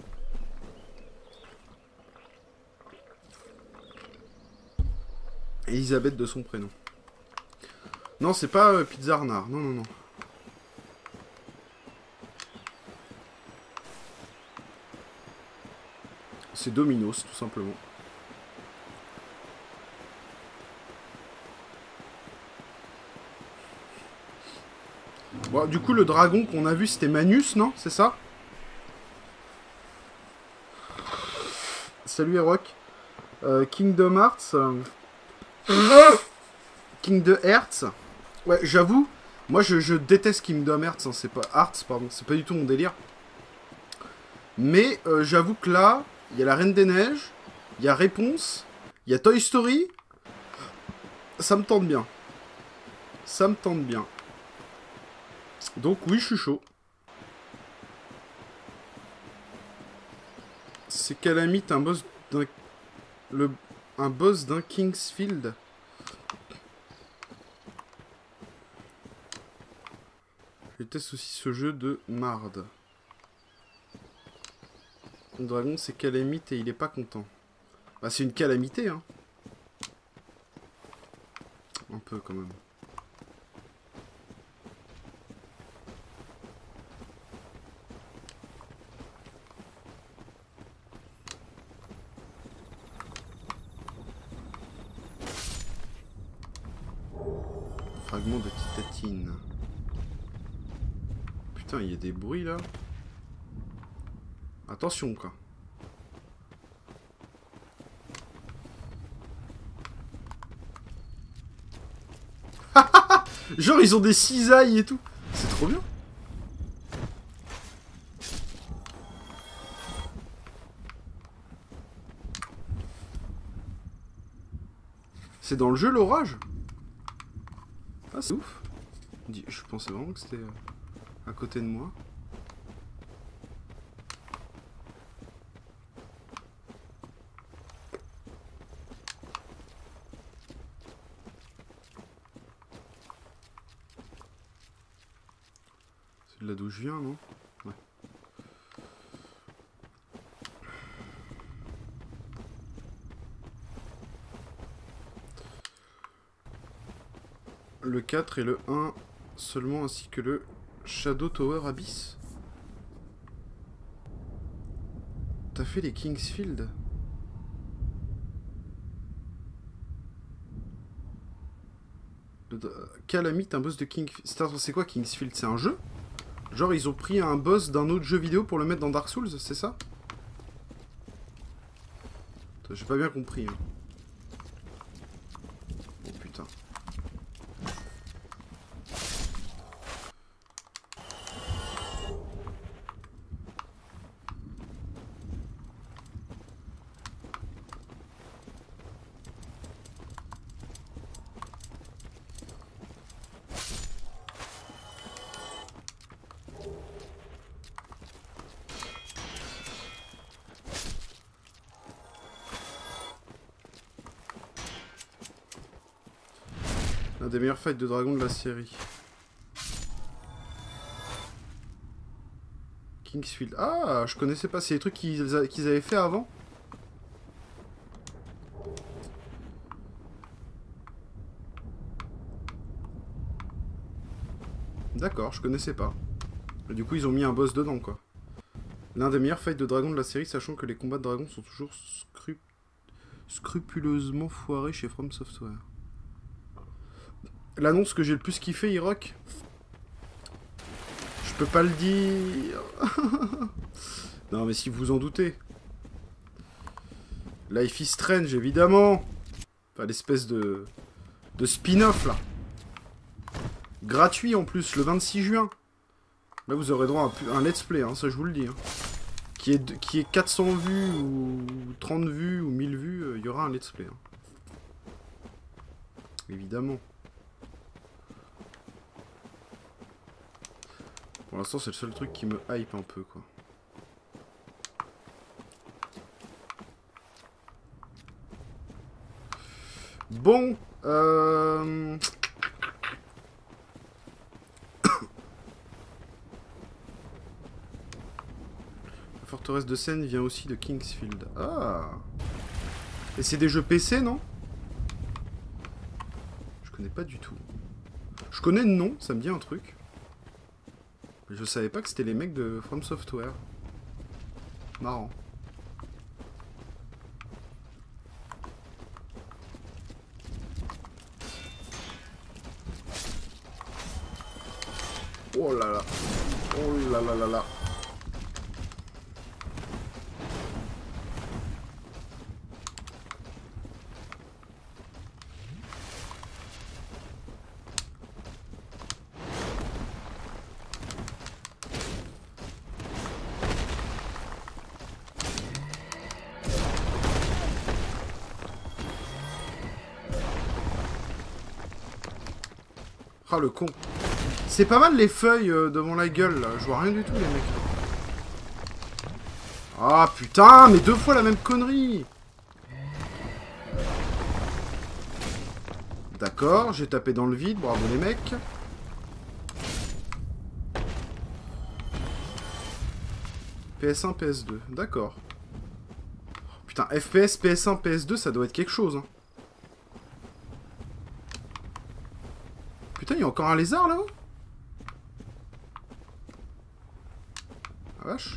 Elisabeth de son prénom. Non, c'est pas Pizza Arnard. Non, non, non. C'est Domino's, tout simplement. Bon, du coup, le dragon qu'on a vu, c'était Manus, non? C'est ça? Salut, Erok. Kingdom Hearts. Kingdom Hearts. Ouais, j'avoue, moi, je déteste Kingdom Hearts. Hein, c'est pas Hearts, pardon. C'est pas du tout mon délire. Mais j'avoue que là, il y a la Reine des Neiges, il y a Réponse, il y a Toy Story. Ça me tente bien. Ça me tente bien. Donc oui, je suis chaud. C'est Calamite, un boss d'un... Un boss d'un Kingsfield. Je teste aussi ce jeu de marde. Le dragon, c'est Calamite et il est pas content. Bah, c'est une calamité, hein. Un peu, quand même. Fragment de titatine. Putain, il y a des bruits, là. Attention, quoi. Genre, ils ont des cisailles et tout. C'est trop bien. C'est dans le jeu, l'orage? Ah, c'est ouf. Je pensais vraiment que c'était à côté de moi. C'est de là d'où je viens, non? Ouais. Le 4 et le 1 seulement, ainsi que le Shadow Tower Abyss. T'as fait les Kingsfield? Calamite, un boss de Kingsfield. C'est quoi Kingsfield? C'est un jeu? Genre ils ont pris un boss d'un autre jeu vidéo pour le mettre dans Dark Souls, c'est ça? J'ai pas bien compris. Hein. Oh putain. Un des meilleurs fights de dragon de la série. Kingsfield. Ah, je connaissais pas. C'est les trucs qu'ils avaient fait avant. D'accord, je connaissais pas. Et du coup, ils ont mis un boss dedans, quoi. L'un des meilleurs fights de dragon de la série, sachant que les combats de dragons sont toujours scrupuleusement foirés chez From Software. L'annonce que j'ai le plus kiffé, Hirok, je peux pas le dire. Non, mais si vous en doutez. Life is Strange, évidemment. Enfin, l'espèce de spin-off, là. Gratuit, en plus, le 26 juin. Là, vous aurez droit à un let's play, hein, ça, je vous le dis. Hein. Qui est 400 vues, ou 30 vues, ou 1000 vues, il y aura un let's play. Hein. Évidemment. Pour l'instant, c'est le seul truc qui me hype un peu, quoi. Bon, La forteresse de Seine vient aussi de Kingsfield. Ah. Et c'est des jeux PC, non? Je connais pas du tout. Je connais le nom, ça me dit un truc. Mais je savais pas que c'était les mecs de From Software. Marrant. Oh là là. Oh là là là là. Ah le con. C'est pas mal les feuilles devant la gueule là. Je vois rien du tout les mecs. Ah putain, mais 2 fois la même connerie. D'accord, j'ai tapé dans le vide, bravo les mecs. PS1, PS2, d'accord. Putain, FPS, PS1, PS2, ça doit être quelque chose. Hein. Putain, il y a encore un lézard là-haut. Ah vache.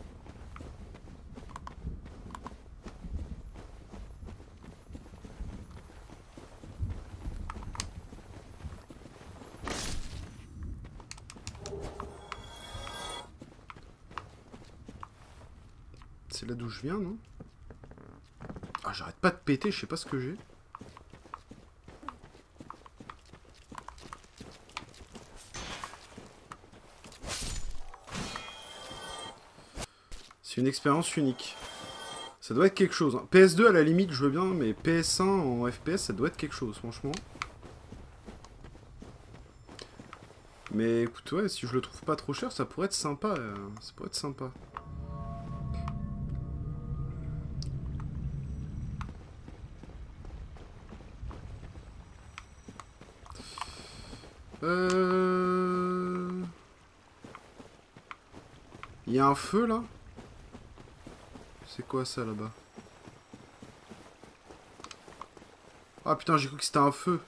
C'est là d'où je viens, non? Ah, j'arrête pas de péter, je sais pas ce que j'ai. C'est une expérience unique. Ça doit être quelque chose. Hein. PS2 à la limite, je veux bien, mais PS1 en FPS, ça doit être quelque chose, franchement. Mais écoute, ouais, si je le trouve pas trop cher, ça pourrait être sympa. Ça pourrait être sympa. Il y a un feu là? C'est quoi ça là-bas? Ah putain, j'ai cru que c'était un feu.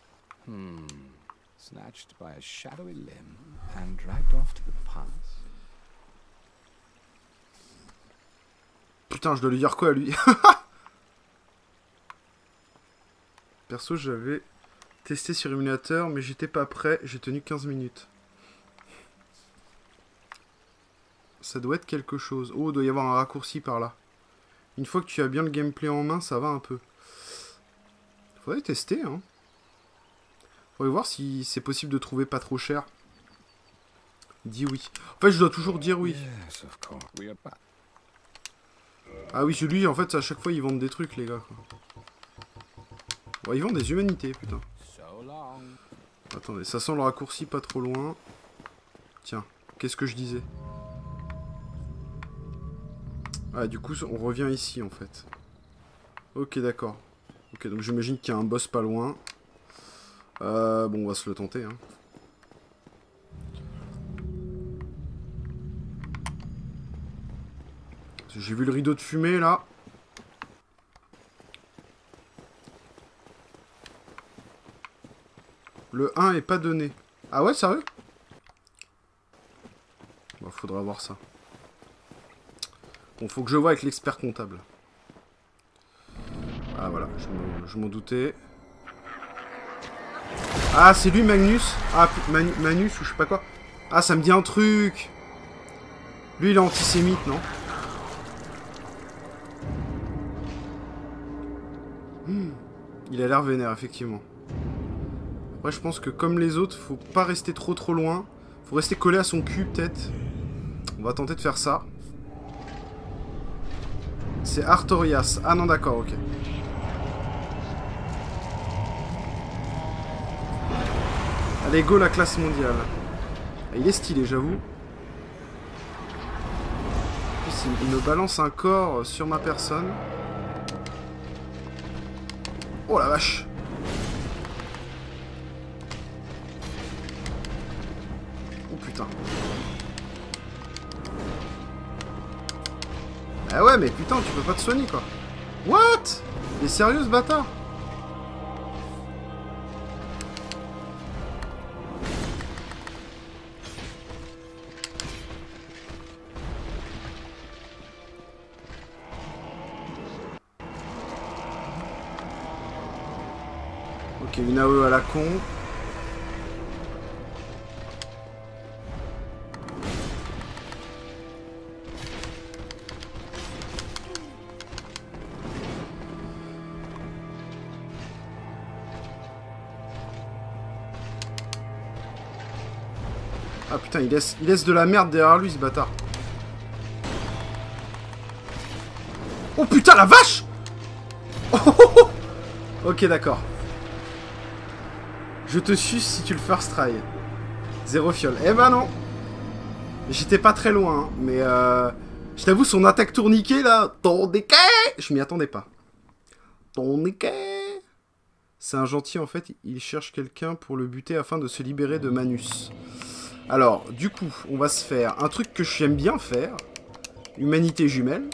Snatched by a shadowy limb and dragged off to the pass. Putain, je dois lui dire quoi à lui? Perso, j'avais testé sur émulateur, mais j'étais pas prêt, j'ai tenu 15 minutes. Ça doit être quelque chose. Oh, il doit y avoir un raccourci par là. Une fois que tu as bien le gameplay en main, ça va un peu. Faudrait tester, hein. Faudrait voir si c'est possible de trouver pas trop cher. Dis oui. En fait, je dois toujours dire oui. Ah oui, celui, en fait, à chaque fois, ils vendent des trucs, les gars. Bon, ils vendent des humanités, putain. Attendez, ça sent le raccourci pas trop loin. Tiens, qu'est-ce que je disais? Ah, du coup, on revient ici, en fait. Ok, d'accord. Ok, donc j'imagine qu'il y a un boss pas loin. Bon, on va se le tenter, hein. J'ai vu le rideau de fumée, là. Le 1 est pas donné. Ah ouais, sérieux? Bon, faudra voir ça. Bon, faut que je vois avec l'expert comptable. Ah voilà, je m'en doutais. Ah, c'est lui Magnus. Ah, Manus ou je sais pas quoi. Ah, ça me dit un truc. Lui, il est antisémite, non? Il a l'air vénère, effectivement. Après, je pense que comme les autres, faut pas rester trop loin. Faut rester collé à son cul, peut-être. On va tenter de faire ça. C'est Artorias. Ah non, d'accord, ok. Allez, go la classe mondiale. Il est stylé, j'avoue. Il me balance un corps sur ma personne. Oh la vache! Oh putain. Ah ouais, mais putain, tu peux pas te soigner quoi. What? Il est sérieux ce bâtard? Ok, une AE à la con. Ah putain, il laisse de la merde derrière lui ce bâtard. Oh putain, la vache! Oh, oh, oh. Ok, d'accord. Je te suce si tu le first try. 0 fiole. Eh ben non. J'étais pas très loin, hein, mais je t'avoue, son attaque tourniquet là, ton déquet, je m'y attendais pas. Ton déquet. C'est un gentil en fait, il cherche quelqu'un pour le buter afin de se libérer de Manus. Alors, du coup, on va se faire un truc que j'aime bien faire. Humanité jumelle.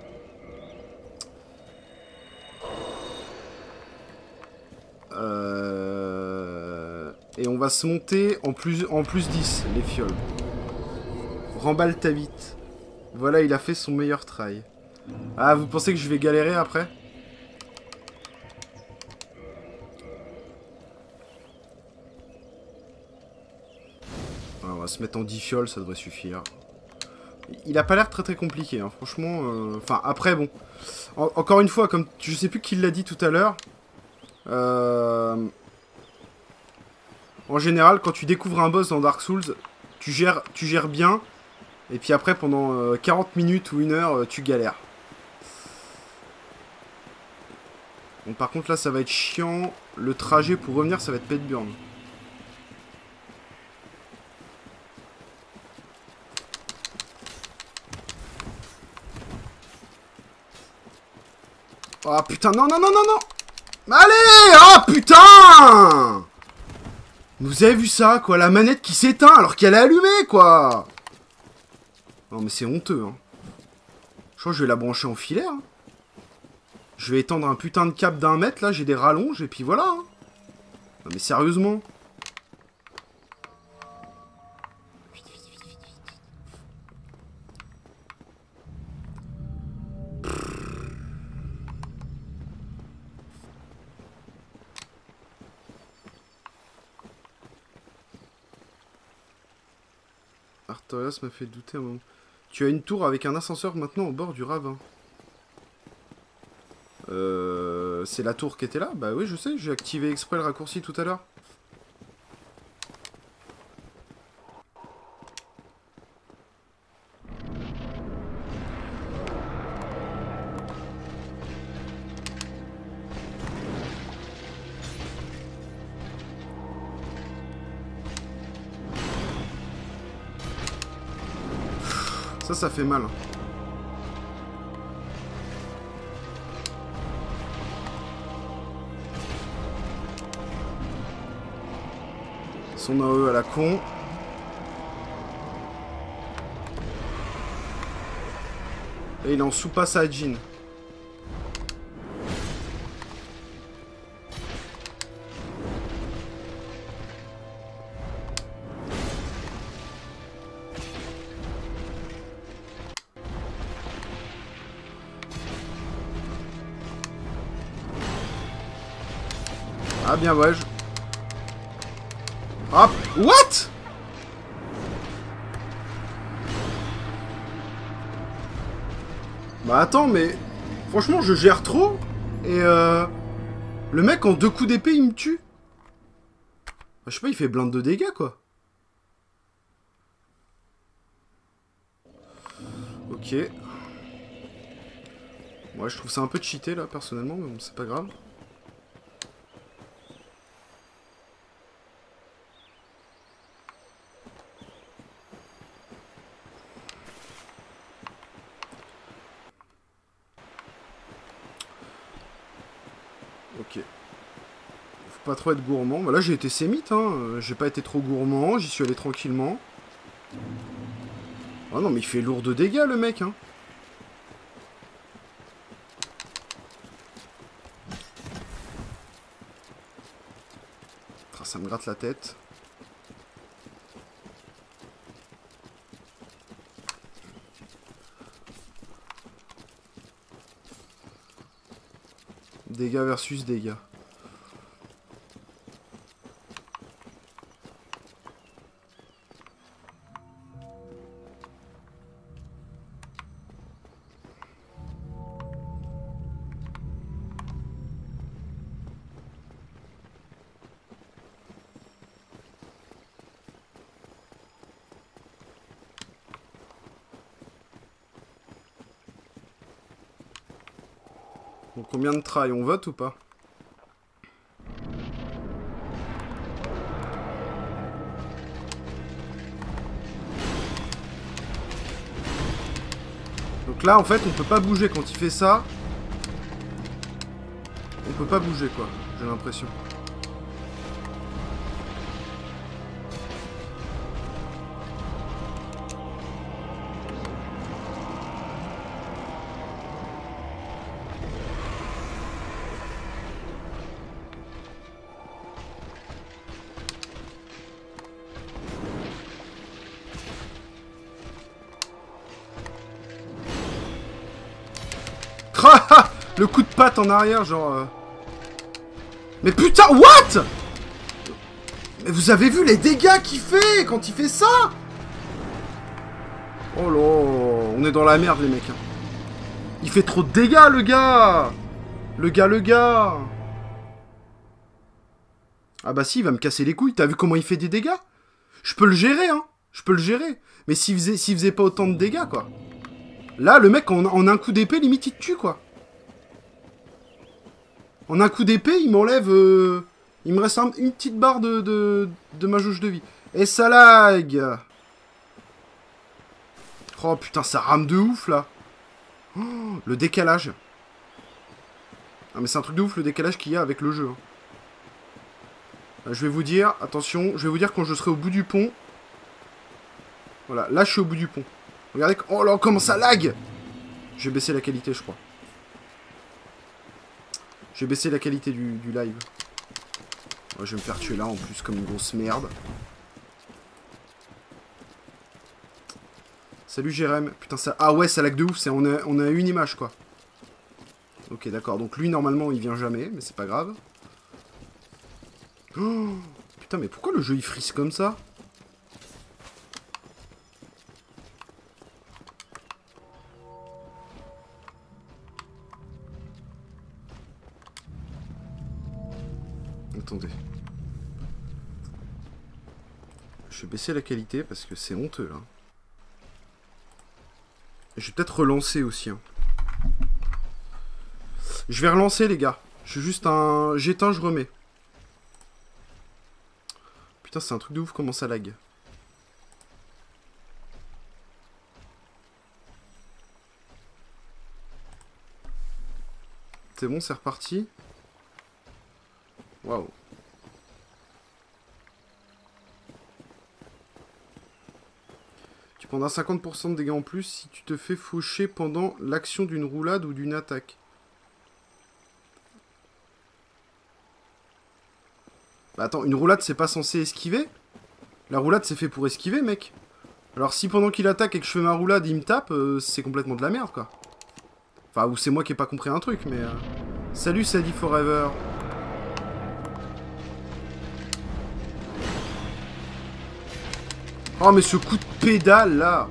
Et on va se monter en plus 10, les fioles. Remballe ta vite. Voilà, il a fait son meilleur try. Ah, vous pensez que je vais galérer après? On va se mettre en 10 fioles, ça devrait suffire. Il a pas l'air très compliqué, hein, franchement. Enfin, après, bon. Encore une fois, comme je sais plus qui l'a dit tout à l'heure. En général, quand tu découvres un boss dans Dark Souls, tu gères bien. Et puis après, pendant 40 minutes ou 1 heure, tu galères. Bon, par contre, là, ça va être chiant. Le trajet pour revenir, ça va être pète burn. Oh putain, non, non, non, non, non! Allez! Oh putain! Vous avez vu ça, quoi? La manette qui s'éteint alors qu'elle est allumée, quoi! Non, mais c'est honteux, hein. Je crois que je vais la brancher en filaire. Hein. Je vais étendre un putain de câble d'1 mètre, là, j'ai des rallonges, et puis voilà. Hein. Non, mais sérieusement. Vite, vite, vite, vite, vite. Artorias m'a fait douter un moment. Tu as une tour avec un ascenseur maintenant au bord du ravin. C'est la tour qui était là? Bah oui, je sais, j'ai activé exprès le raccourci tout à l'heure. Ça fait mal. Son AE à la con. Et il est en sous-passe à Jin. Ah bien ouais. Ah, what? Bah attends, mais franchement, je gère trop. Et le mec en 2 coups d'épée, il me tue. Bah, je sais pas, il fait blinde de dégâts, quoi. Ok. Ouais, je trouve ça un peu cheaté, là, personnellement, mais bon, c'est pas grave. pas trop être gourmand. Bah là, j'ai été sémite, hein. J'ai pas été trop gourmand, j'y suis allé tranquillement. Oh non, mais il fait lourd de dégâts, le mec, hein. Ah, ça me gratte la tête. Dégâts versus dégâts. Donc combien de try? On vote ou pas? Donc là en fait on peut pas bouger quand il fait ça. On peut pas bouger quoi, j'ai l'impression. Le coup de patte en arrière, genre... Mais putain, what? Mais vous avez vu les dégâts qu'il fait quand il fait ça? Oh là, on est dans la merde, les mecs. Il fait trop de dégâts, le gars. Le gars. Ah bah si, il va me casser les couilles. T'as vu comment il fait des dégâts? Je peux le gérer, hein. Je peux le gérer. Mais s'il faisait pas autant de dégâts, quoi. Là, le mec, en un coup d'épée, limite, il te tue, quoi. En un coup d'épée, il m'enlève... Il me reste une petite barre de ma jauge de vie. Et ça lag. Oh putain, ça rame de ouf, là. Oh, le décalage. Ah mais c'est un truc de ouf, le décalage qu'il y a avec le jeu. Je vais vous dire, attention, je vais vous dire quand je serai au bout du pont. Voilà, là je suis au bout du pont. Regardez, oh là, comment ça lag. Je vais baisser la qualité, je crois. Je vais baisser la qualité du live. Ouais, je vais me faire tuer là en plus comme une grosse merde. Salut Jérém. Putain ça... Ah ouais ça lag de ouf. On a une image quoi. Ok d'accord. Donc lui normalement il vient jamais. Mais c'est pas grave. Oh, putain mais pourquoi le jeu il frise comme ça? Attendez. Je vais baisser la qualité parce que c'est honteux là. Je vais peut-être relancer aussi. Hein. Je vais relancer les gars. Je suis juste un... J'éteins, je remets. Putain c'est un truc de ouf comment ça lag. C'est bon, c'est reparti. Waouh. Tu prendras 50% de dégâts en plus si tu te fais faucher pendant l'action d'une roulade ou d'une attaque. Bah attends, une roulade c'est pas censé esquiver? La roulade c'est fait pour esquiver mec. Alors si pendant qu'il attaque et que je fais ma roulade il me tape, c'est complètement de la merde quoi. Enfin ou c'est moi qui ai pas compris un truc mais... Salut Sadie Forever. Oh mais ce coup de pédale là.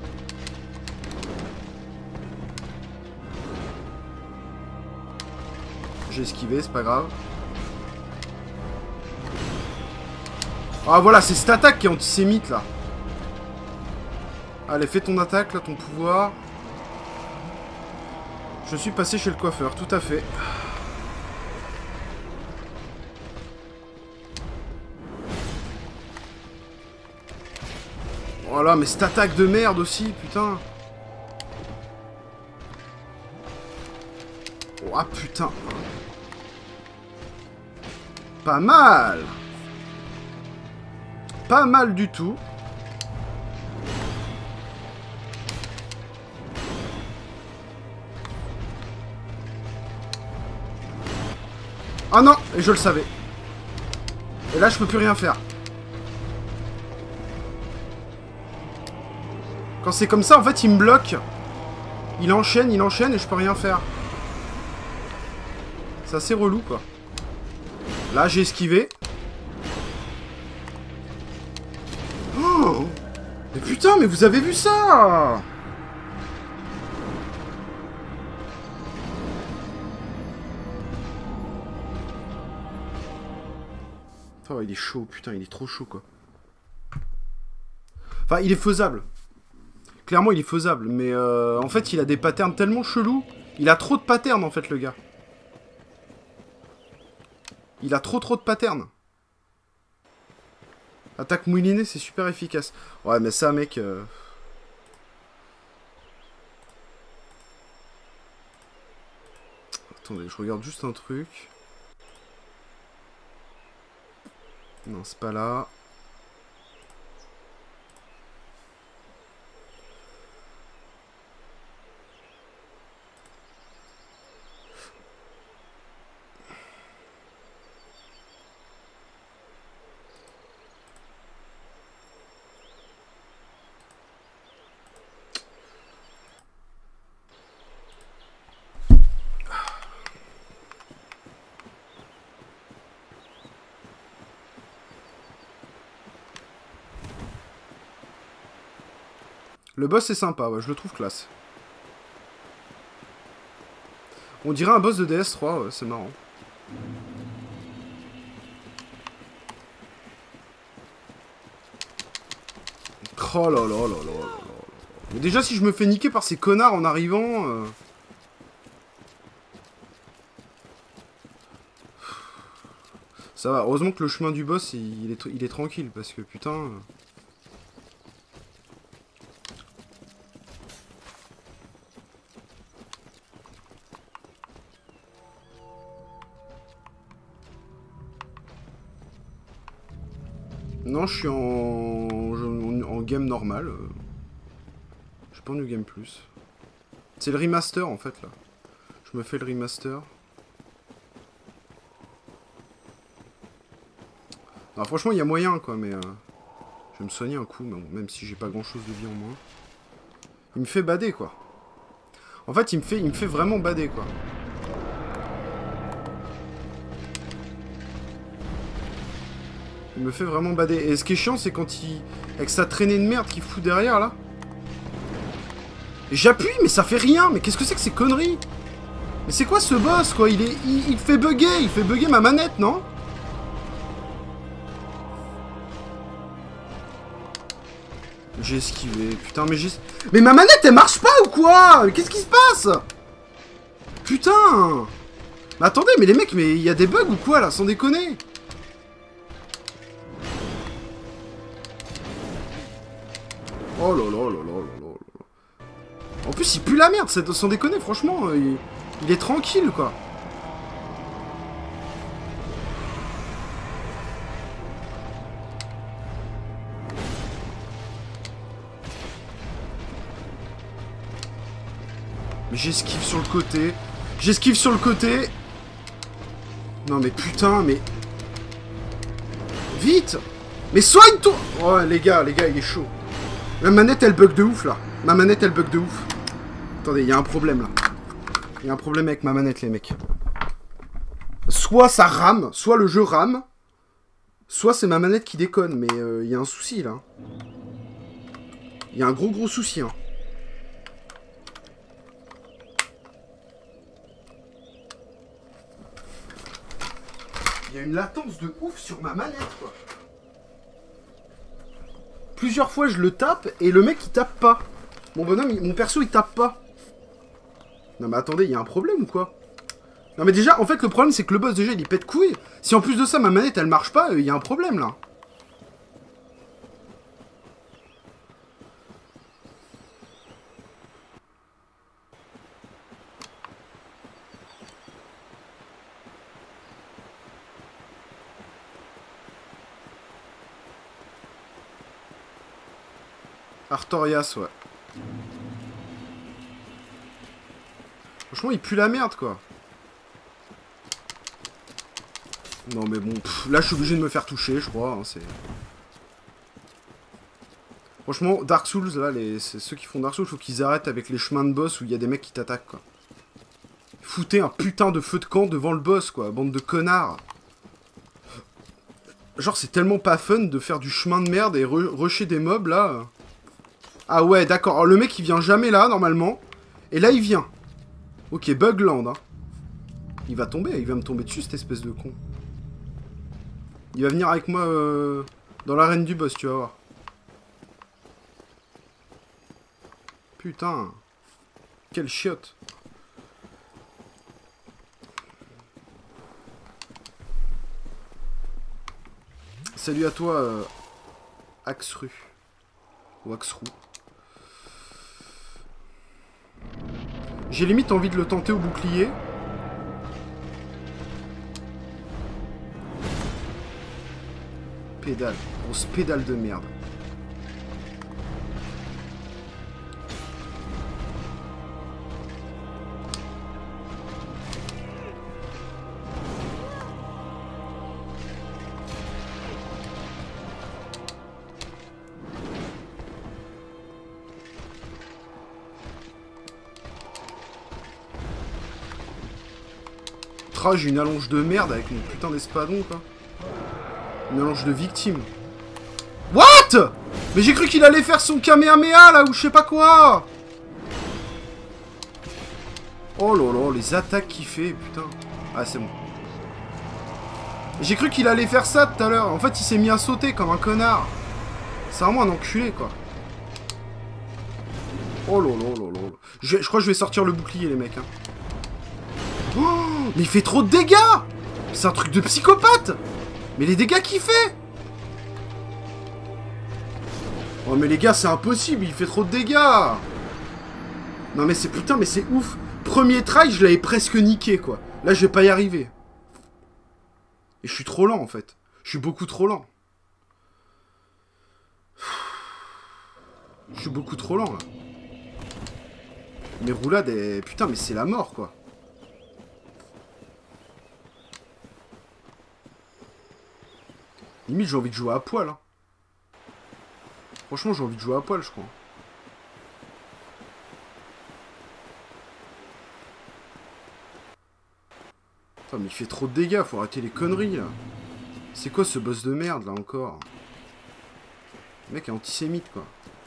J'ai esquivé, c'est pas grave. Ah voilà, c'est cette attaque qui est antisémite là. Allez, fais ton attaque là, ton pouvoir. Je suis passé chez le coiffeur, tout à fait. Voilà, mais cette attaque de merde aussi, putain. Oh putain. Pas mal. Pas mal du tout. Ah non, et je le savais. Et là, je peux plus rien faire. Quand c'est comme ça, en fait, il me bloque. Il enchaîne, et je peux rien faire. C'est assez relou, quoi. Là, j'ai esquivé. Oh! Mais putain, mais vous avez vu ça? Oh, il est chaud, putain, il est trop chaud, quoi. Enfin, il est faisable. Clairement, il est faisable, mais en fait, il a des patterns tellement chelous. Il a trop de patterns, en fait, le gars. Il a trop de patterns. Attaque moulinée, c'est super efficace. Ouais, mais ça, mec... Attendez, je regarde juste un truc. Non, c'est pas là. Le boss est sympa, ouais, je le trouve classe. On dirait un boss de DS3, ouais, c'est marrant. Oh là là là là là là. Mais déjà, si je me fais niquer par ces connards en arrivant... Ça va, heureusement que le chemin du boss, il est tranquille, parce que putain... Non, je suis en game normal. Je suis pas en New Game Plus. C'est le remaster, en fait, là. Je me fais le remaster. Alors, franchement, il y a moyen, quoi, mais... je vais me soigner un coup, même si j'ai pas grand-chose de vie en moins. Il me fait bader, quoi. En fait, il me fait vraiment bader, quoi. Il me fait vraiment bader. Et ce qui est chiant, c'est quand il... Avec sa traînée de merde qu'il fout derrière, là. Et j'appuie, mais ça fait rien. Mais qu'est-ce que c'est que ces conneries? Mais c'est quoi ce boss, quoi? Il fait bugger. Il fait bugger ma manette, non? J'ai esquivé. Putain, mais j'ai... Mais ma manette, elle marche pas ou quoi? Qu'est-ce qui se passe? Putain! Mais attendez, mais les mecs, mais il y a des bugs ou quoi, là? Sans déconner. Oh là là là là là là. En plus, il pue la merde, sans déconner, franchement. Il est tranquille, quoi. Mais j'esquive sur le côté. J'esquive sur le côté. Non, mais putain, mais... Vite! Mais soigne-toi! Oh, les gars, il est chaud. Ma manette, elle bug de ouf, là. Ma manette, elle bug de ouf. Attendez, il y a un problème, là. Il y a un problème avec ma manette, les mecs. Soit ça rame, soit le jeu rame, soit c'est ma manette qui déconne. Mais il y a un souci, là. Il y a un gros souci, hein. Il y a une latence de ouf sur ma manette, quoi. Plusieurs fois, je le tape, et le mec, il tape pas. Mon bonhomme, mon perso, il tape pas. Non, mais attendez, il y a un problème ou quoi? Non, mais déjà, en fait, le problème, c'est que le boss, déjà, il pète couille. Si en plus de ça, ma manette, elle marche pas, il y a un problème, là. Artorias, ouais. Franchement, il pue la merde, quoi. Non, mais bon, là, je suis obligé de me faire toucher, je crois. Hein, c'est... Franchement, Dark Souls, là, ceux qui font Dark Souls, faut qu'ils arrêtent avec les chemins de boss où il y a des mecs qui t'attaquent, quoi. Foutez un putain de feu de camp devant le boss, quoi. Bande de connards. Genre, c'est tellement pas fun de faire du chemin de merde et rusher des mobs, là. Ah ouais, d'accord. Alors, le mec, il vient jamais là, normalement. Et là, il vient. Ok, Bugland, hein. Il va tomber, il va me tomber dessus, cette espèce de con. Il va venir avec moi dans l'arène du boss, tu vas voir. Putain. Quelle chiotte. Salut à toi, Axru. Ou Axru. J'ai limite envie de le tenter au bouclier. Pédale. Grosse pédale de merde. J'ai une allonge de merde avec mon putain d'espadon, quoi. Une allonge de victime. What? Mais j'ai cru qu'il allait faire son Kamehameha, là, ou je sais pas quoi. Oh là là, les attaques qu'il fait, putain. Ah, c'est bon. J'ai cru qu'il allait faire ça tout à l'heure. En fait, il s'est mis à sauter comme un connard. C'est vraiment un enculé, quoi. Oh là là là là. Je crois que je vais sortir le bouclier, les mecs, hein. Oh, mais il fait trop de dégâts! C'est un truc de psychopathe! Mais les dégâts qu'il fait! Oh mais les gars, c'est impossible, il fait trop de dégâts! Non mais c'est putain, mais c'est ouf! Premier try, je l'avais presque niqué, quoi. Là, je vais pas y arriver. Et je suis trop lent, en fait. Je suis beaucoup trop lent. Je suis beaucoup trop lent, là. Mes roulades, putain, mais c'est la mort, quoi. Limite, j'ai envie de jouer à poil. Hein. Franchement, j'ai envie de jouer à poil, je crois. Putain, mais il fait trop de dégâts, faut arrêter les conneries, là. C'est quoi ce boss de merde, là, encore? Le mec est antisémite, quoi.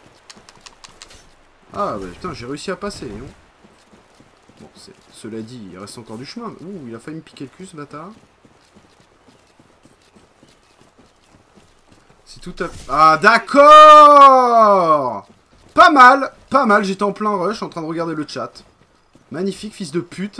Ah, bah putain, j'ai réussi à passer, hein. Bon, cela dit, il reste encore du chemin. Ouh, il a failli me piquer le cul, ce bâtard. C'est tout à... Ah, d'accord! Pas mal, pas mal. J'étais en plein rush, en train de regarder le chat. Magnifique, fils de pute.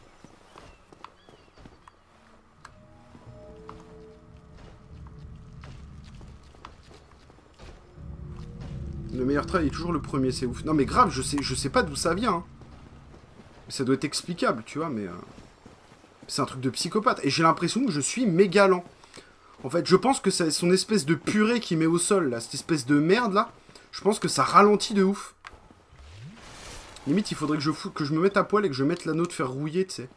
Le meilleur try est toujours le premier, c'est ouf. Non, mais grave, je sais pas d'où ça vient. Hein. Ça doit être explicable, tu vois, mais... c'est un truc de psychopathe. Et j'ai l'impression que je suis méga lent. En fait, je pense que c'est son espèce de purée qui met au sol, là, cette espèce de merde, là. Je pense que ça ralentit de ouf. Limite, il faudrait que je me mette à poil et que je mette l'anneau de faire rouiller, tu sais.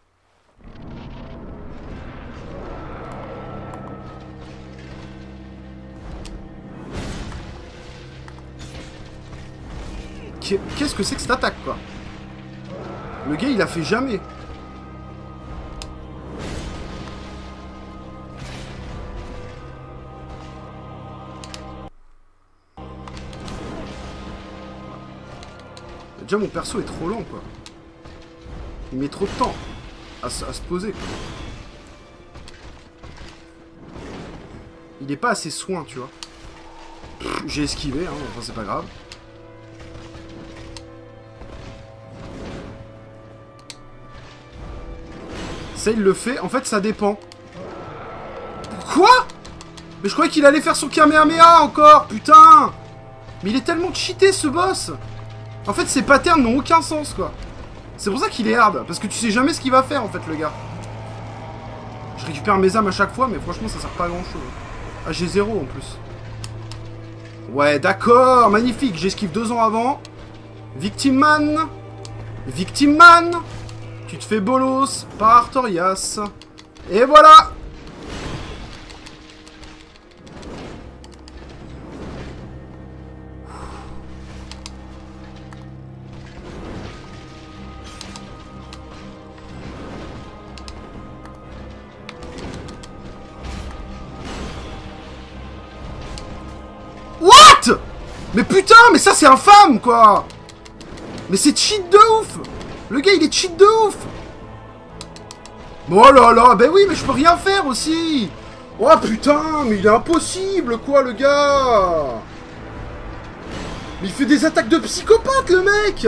Qu'est-ce que c'est que cette attaque, quoi? Le gars, il a fait jamais. Déjà, mon perso est trop lent, quoi. Il met trop de temps à se poser, quoi. Il est pas assez soin, tu vois. J'ai esquivé, hein, enfin, c'est pas grave. Ça, il le fait. En fait, ça dépend. Quoi? Mais je croyais qu'il allait faire son Kamehameha encore, putain. Mais il est tellement cheaté, ce boss. En fait, ses patterns n'ont aucun sens, quoi. C'est pour ça qu'il est hard. Parce que tu sais jamais ce qu'il va faire, en fait, le gars. Je récupère mes âmes à chaque fois, mais franchement, ça sert pas à grand-chose. Ah, j'ai 0, en plus. Ouais, d'accord, magnifique. J'esquive 2 ans avant. Victim Man. Victim Man. Tu te fais bolos par Artorias. Et voilà. What? Mais putain, mais ça c'est infâme quoi. Mais c'est cheat de ouf. Le gars il est cheat de ouf. Oh là là, ben oui mais je peux rien faire aussi. Oh putain, mais il est impossible quoi le gars. Mais il fait des attaques de psychopathe le mec.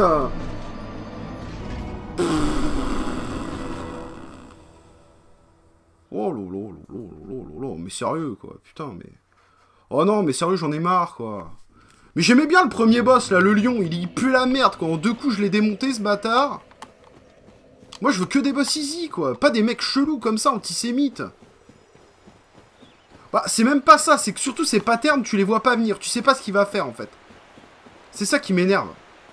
Oh là là là là là là, mais sérieux quoi, putain mais... Oh non mais sérieux j'en ai marre quoi. Mais j'aimais bien le premier boss là, le lion, il pue la merde quoi, en 2 coups je l'ai démonté ce bâtard. Moi je veux que des boss easy quoi, pas des mecs chelous comme ça, antisémites. Bah c'est même pas ça, c'est que surtout ces patterns tu les vois pas venir, tu sais pas ce qu'il va faire en fait. C'est ça qui m'énerve.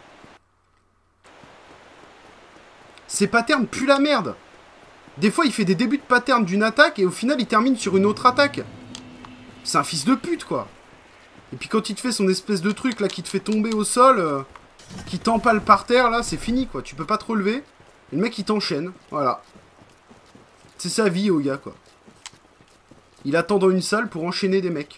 Ces patterns puent la merde. Des fois il fait des débuts de pattern d'une attaque et au final il termine sur une autre attaque. C'est un fils de pute quoi. Et puis quand il te fait son espèce de truc là qui te fait tomber au sol, qui t'empale par terre là, c'est fini quoi. Tu peux pas te relever. Et le mec il t'enchaîne. Voilà. C'est sa vie au gars quoi. Il attend dans une salle pour enchaîner des mecs.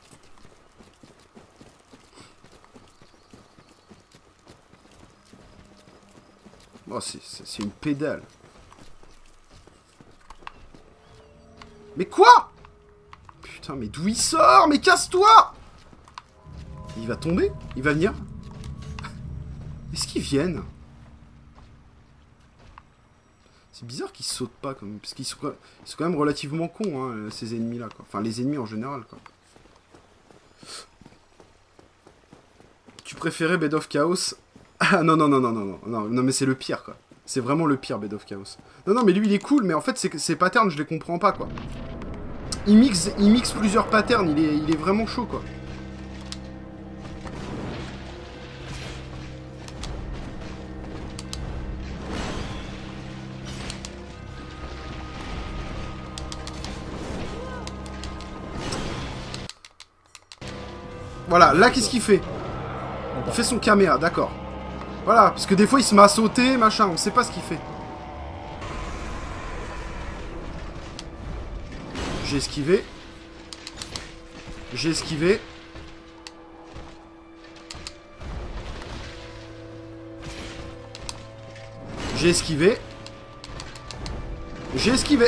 Oh c'est une pédale. Mais quoi? Putain, mais d'où il sort? Mais casse-toi! Il va tomber? Il va venir? Est-ce qu'ils viennent? C'est bizarre qu'ils sautent pas, quand même, parce qu'ils sont quand même relativement cons, hein, ces ennemis-là, quoi. Enfin, les ennemis en général, quoi. Tu préférais Bed of Chaos? Ah non, non, non, non, non, non, non, mais c'est le pire, quoi. C'est vraiment le pire, Bed of Chaos. Non, non, mais lui, il est cool, mais en fait, ces patterns, je les comprends pas, quoi. Il mixe plusieurs patterns, il est vraiment chaud, quoi. Voilà, là, qu'est-ce qu'il fait? Il fait son caméra, d'accord. Voilà, parce que des fois, il se met à sauter, machin, on sait pas ce qu'il fait. J'ai esquivé. J'ai esquivé. J'ai esquivé. J'ai esquivé.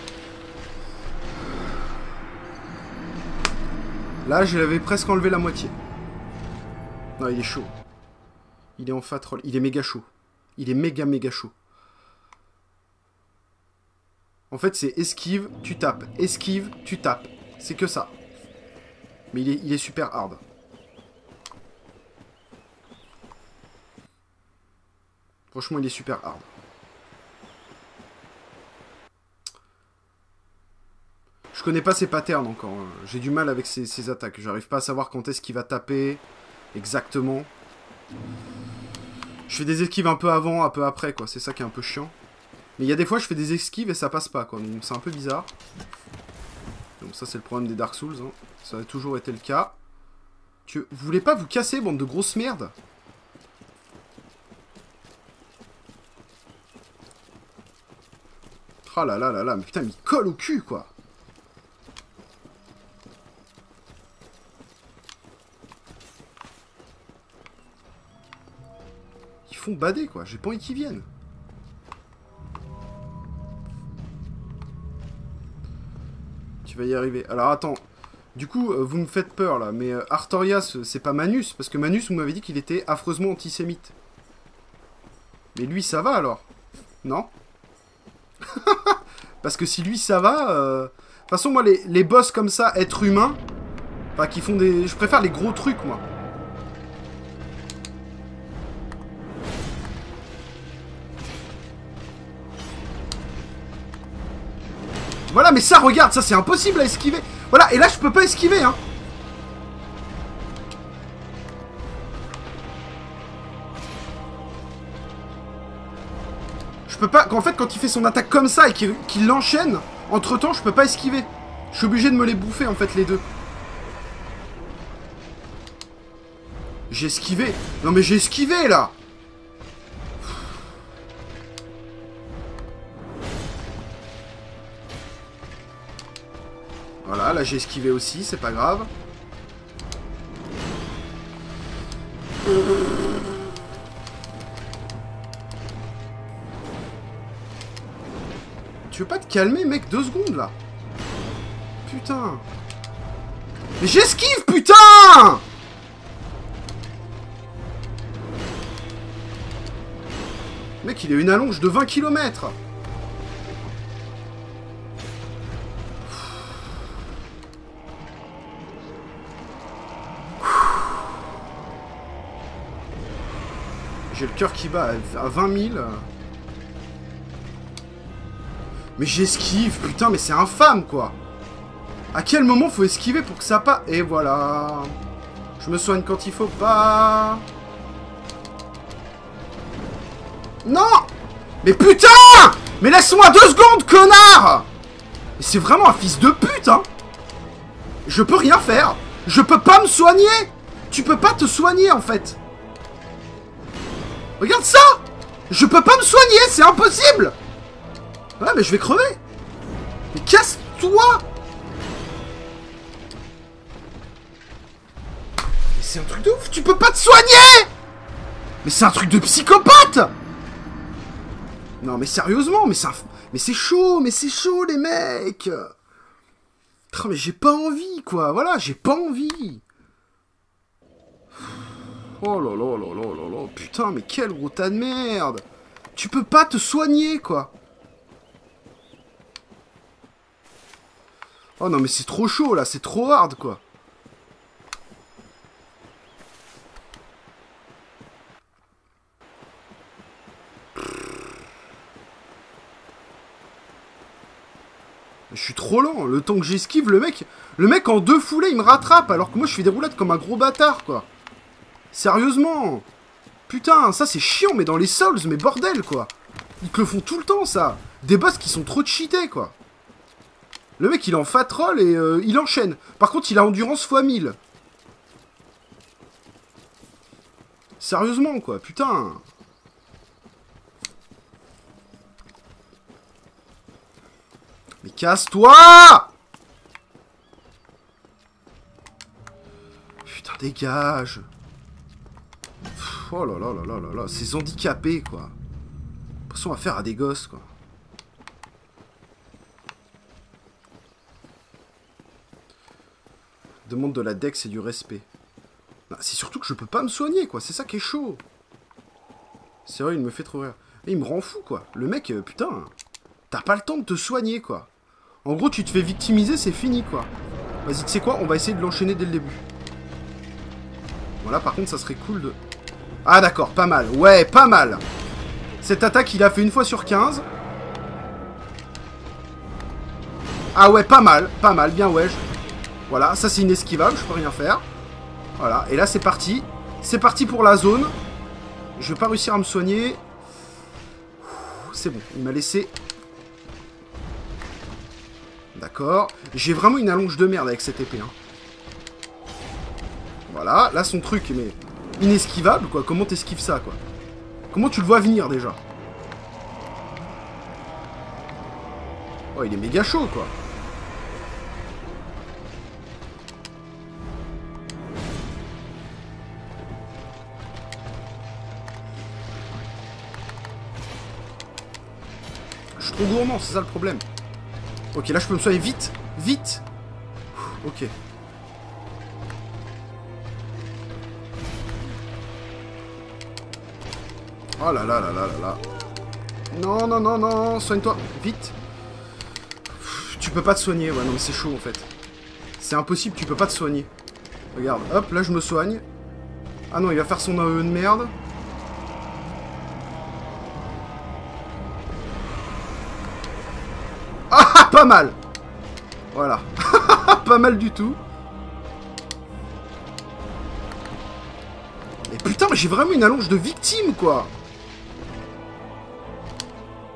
Là, je l'avais presque enlevé la moitié. Non, il est chaud. Il est en fat roll. Il est méga chaud. Il est méga chaud. En fait, c'est esquive, tu tapes. Esquive, tu tapes. C'est que ça. Mais il est super hard. Franchement, il est super hard. Je connais pas ses patterns encore. Hein. J'ai du mal avec ses attaques. J'arrive pas à savoir quand est-ce qu'il va taper. Exactement. Je fais des esquives un peu avant, un peu après, quoi. C'est ça qui est un peu chiant. Mais il y a des fois, je fais des esquives et ça passe pas, quoi. Donc c'est un peu bizarre. Donc ça, c'est le problème des Dark Souls. Hein. Ça a toujours été le cas. Vous voulez pas vous casser, bande de grosses merdes? Oh là là là là, mais putain, mais il colle au cul, quoi. Ils font bader, quoi. J'ai pas envie qu'ils viennent. Tu vas y arriver. Alors, attends. Du coup, vous me faites peur, là. Mais Artorias, c'est pas Manus. Parce que Manus, vous m'avez dit qu'il était affreusement antisémite. Mais lui, ça va, alors? Non? Parce que si lui, ça va... De toute façon, moi, les boss comme ça, êtres humains... Enfin, qui font des... Je préfère les gros trucs, moi. Voilà, mais ça, regarde, ça, c'est impossible à esquiver. Voilà, et là, je peux pas esquiver, hein. Je peux pas... En fait, quand il fait son attaque comme ça et qu'il l'enchaîne, entre-temps, je peux pas esquiver. Je suis obligé de me les bouffer, en fait, les deux. J'ai esquivé. Non, mais j'ai esquivé, là. Voilà, là, j'ai esquivé aussi, c'est pas grave. Tu veux pas te calmer, mec, 2 secondes, là? Putain. Mais j'esquive, putain! Mec, il a une allonge de 20 km. J'ai le cœur qui bat à 20 000. Mais j'esquive, putain, mais c'est infâme, quoi. À quel moment faut esquiver pour que ça passe? Et voilà. Je me soigne quand il faut pas. Non! Mais putain! Mais laisse-moi 2 secondes, connard! Mais c'est vraiment un fils de pute, hein. Je peux rien faire. Je peux pas me soigner. Tu peux pas te soigner, en fait. Regarde ça! Je peux pas me soigner, c'est impossible! Ouais, mais je vais crever! Mais casse-toi! Mais c'est un truc de ouf, tu peux pas te soigner! Mais c'est un truc de psychopathe! Non, mais sérieusement, mais c'est chaud, les mecs! Oh, mais j'ai pas envie, quoi, voilà, j'ai pas envie! Oh là là là là là là, putain, mais quel gros tas de merde! Tu peux pas te soigner, quoi! Oh non, mais c'est trop chaud, là, c'est trop hard, quoi! Je suis trop lent, le temps que j'esquive, le mec en 2 foulées, il me rattrape, alors que moi, je fais des roulades comme un gros bâtard, quoi! Sérieusement! Putain, ça c'est chiant, mais dans les Souls, mais bordel, quoi! Ils te le font tout le temps, ça! Des boss qui sont trop cheatés, quoi! Le mec, il est en fat roll et il enchaîne. Par contre, il a endurance x 1000. Sérieusement, quoi, putain! Mais casse-toi! Putain, dégage! Oh là là là là là là, ces handicapés, quoi. Passons à faire à des gosses, quoi. Demande de la dex et du respect. C'est surtout que je peux pas me soigner, quoi. C'est ça qui est chaud. C'est vrai, il me fait trop rire. Et il me rend fou, quoi. Le mec, putain, t'as pas le temps de te soigner, quoi. En gros, tu te fais victimiser, c'est fini, quoi. Vas-y, tu sais quoi? On va essayer de l'enchaîner dès le début. Voilà, par contre, ça serait cool de... Ah d'accord, pas mal. Ouais, pas mal. Cette attaque, il a fait 1 fois sur 15. Ah ouais, pas mal, bien ouais. Voilà, ça c'est inesquivable, je peux rien faire. Voilà, et là c'est parti. C'est parti pour la zone. Je vais pas réussir à me soigner. C'est bon, il m'a laissé... D'accord. J'ai vraiment une allonge de merde avec cette épée. Hein. Voilà, là son truc, mais... inesquivable, quoi. Comment t'esquives ça, quoi? Comment tu le vois venir, déjà? Oh, il est méga chaud, quoi. Je suis trop gourmand, c'est ça le problème. Ok, là, je peux me soigner vite. Vite. Ok. Oh là là là là là là. Non, non, non, non, soigne-toi, vite. Tu peux pas te soigner, ouais, non mais c'est chaud en fait. C'est impossible, tu peux pas te soigner. Regarde, hop, là je me soigne. Ah non, il va faire son AE de merde. Ah, pas mal. Voilà. Pas mal du tout. Mais putain, mais j'ai vraiment une allonge de victime, quoi.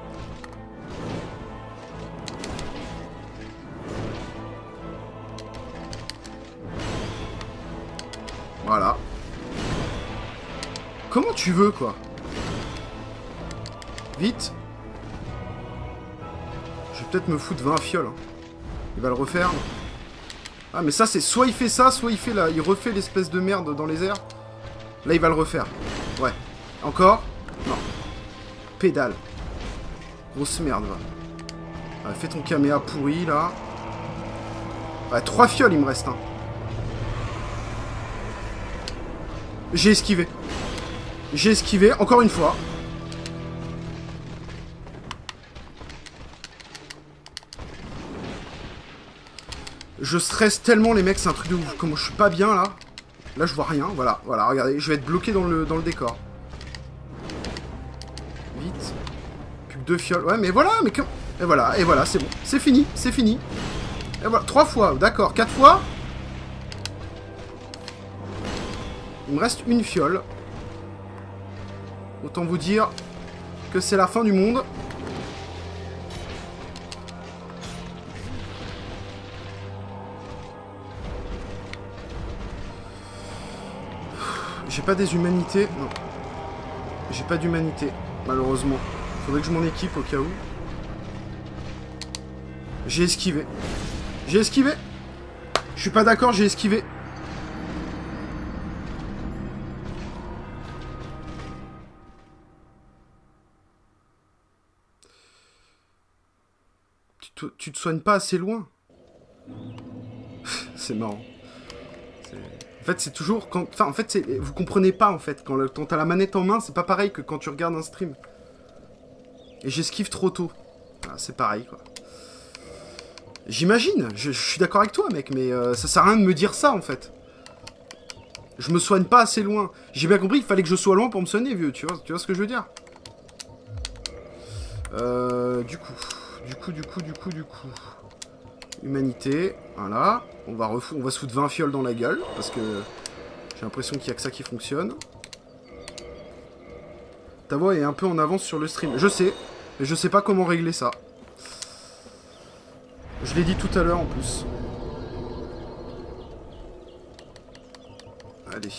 Comment tu veux, quoi? Vite. Je vais peut-être me foutre 20 fioles. Hein. Il va le refaire. Ah, mais ça, c'est... Soit il fait ça, soit il fait là... Il refait l'espèce de merde dans les airs. Là, il va le refaire. Ouais. Encore? Non. Pédale. Grosse merde, va. Ouais, fais ton caméa pourri, là. Ouais, 3 fioles, il me reste, hein. J'ai esquivé. J'ai esquivé, encore une fois. Je stresse tellement, les mecs, c'est un truc de ouf. Comme je suis pas bien, là. Là, je vois rien. Voilà, voilà, regardez. Je vais être bloqué dans le décor. Vite. Plus que 2 fioles. Ouais, mais voilà, mais que... Et voilà, c'est bon. C'est fini, c'est fini. Et voilà, 3 fois, d'accord. 4 fois. Il me reste une fiole. Autant vous dire que c'est la fin du monde. J'ai pas des humanités. Non. J'ai pas d'humanité, malheureusement. Faudrait que je m'en équipe au cas où. J'ai esquivé. J'ai esquivé. Je suis pas d'accord, j'ai esquivé. Tu te soignes pas assez loin. C'est marrant. En fait, c'est toujours... Quand... Enfin, en fait, vous comprenez pas, en fait. Quand t'as la manette en main, c'est pas pareil que quand tu regardes un stream. Et j'esquive trop tôt. Ah, c'est pareil, quoi. J'imagine. Je suis d'accord avec toi, mec, mais ça sert à rien de me dire ça, en fait. Je me soigne pas assez loin. J'ai bien compris qu'il fallait que je sois loin pour me soigner, vieux. Tu vois ce que je veux dire? Du coup... Humanité, voilà. On va se foutre 20 fioles dans la gueule, parce que j'ai l'impression qu'il n'y a que ça qui fonctionne. Ta voix est un peu en avance sur le stream. Je sais, mais je sais pas comment régler ça. Je l'ai dit tout à l'heure en plus. Allez.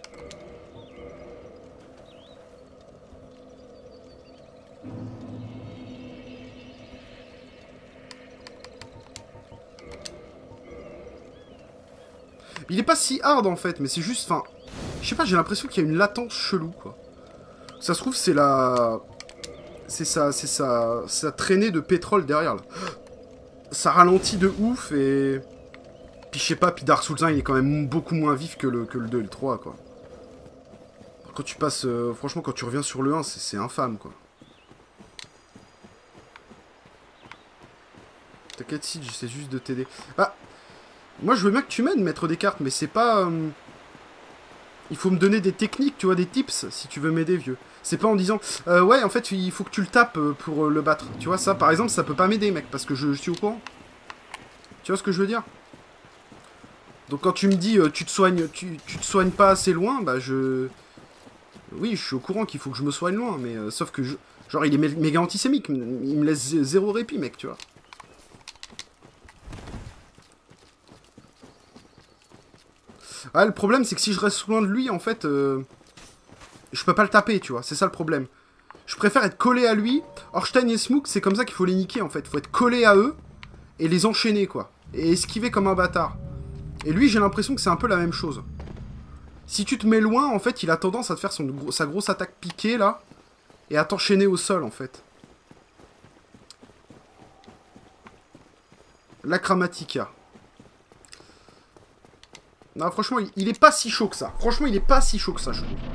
Il est pas si hard en fait, mais c'est juste, enfin... Je sais pas, j'ai l'impression qu'il y a une latence chelou, quoi. Ça se trouve, c'est la... C'est sa traînée de pétrole derrière, là. Ça ralentit de ouf, et... Puis je sais pas, puis Dark Souls 1, il est quand même beaucoup moins vif que le 2 et le 3, quoi. Quand tu passes... franchement, quand tu reviens sur le 1, c'est infâme, quoi. T'inquiète, si, j'essaie juste de t'aider. Bah... Moi, je veux bien que tu m'aides, mettre des cartes, mais c'est pas... Il faut me donner des techniques, tu vois, des tips, si tu veux m'aider, vieux. C'est pas en disant, ouais, en fait, il faut que tu le tapes pour le battre. Tu vois, ça, par exemple, ça peut pas m'aider, mec, parce que je suis au courant. Tu vois ce que je veux dire? Donc, quand tu me dis, tu te soignes pas assez loin, bah, oui, je suis au courant qu'il faut que je me soigne loin, mais sauf que, genre, il est méga antisémique, il me laisse zéro répit, mec, tu vois. Ah, le problème, c'est que si je reste loin de lui, en fait, je peux pas le taper, tu vois. C'est ça le problème. Je préfère être collé à lui. Orstein et Smook, c'est comme ça qu'il faut les niquer, en fait. Faut être collé à eux et les enchaîner, quoi. Et esquiver comme un bâtard. Et lui, j'ai l'impression que c'est un peu la même chose. Si tu te mets loin, en fait, il a tendance à te faire sa grosse attaque piquée, là. Et à t'enchaîner au sol, en fait. La Chromatica. Non, franchement, il est pas si chaud que ça. Franchement, il est pas si chaud que ça, je trouve.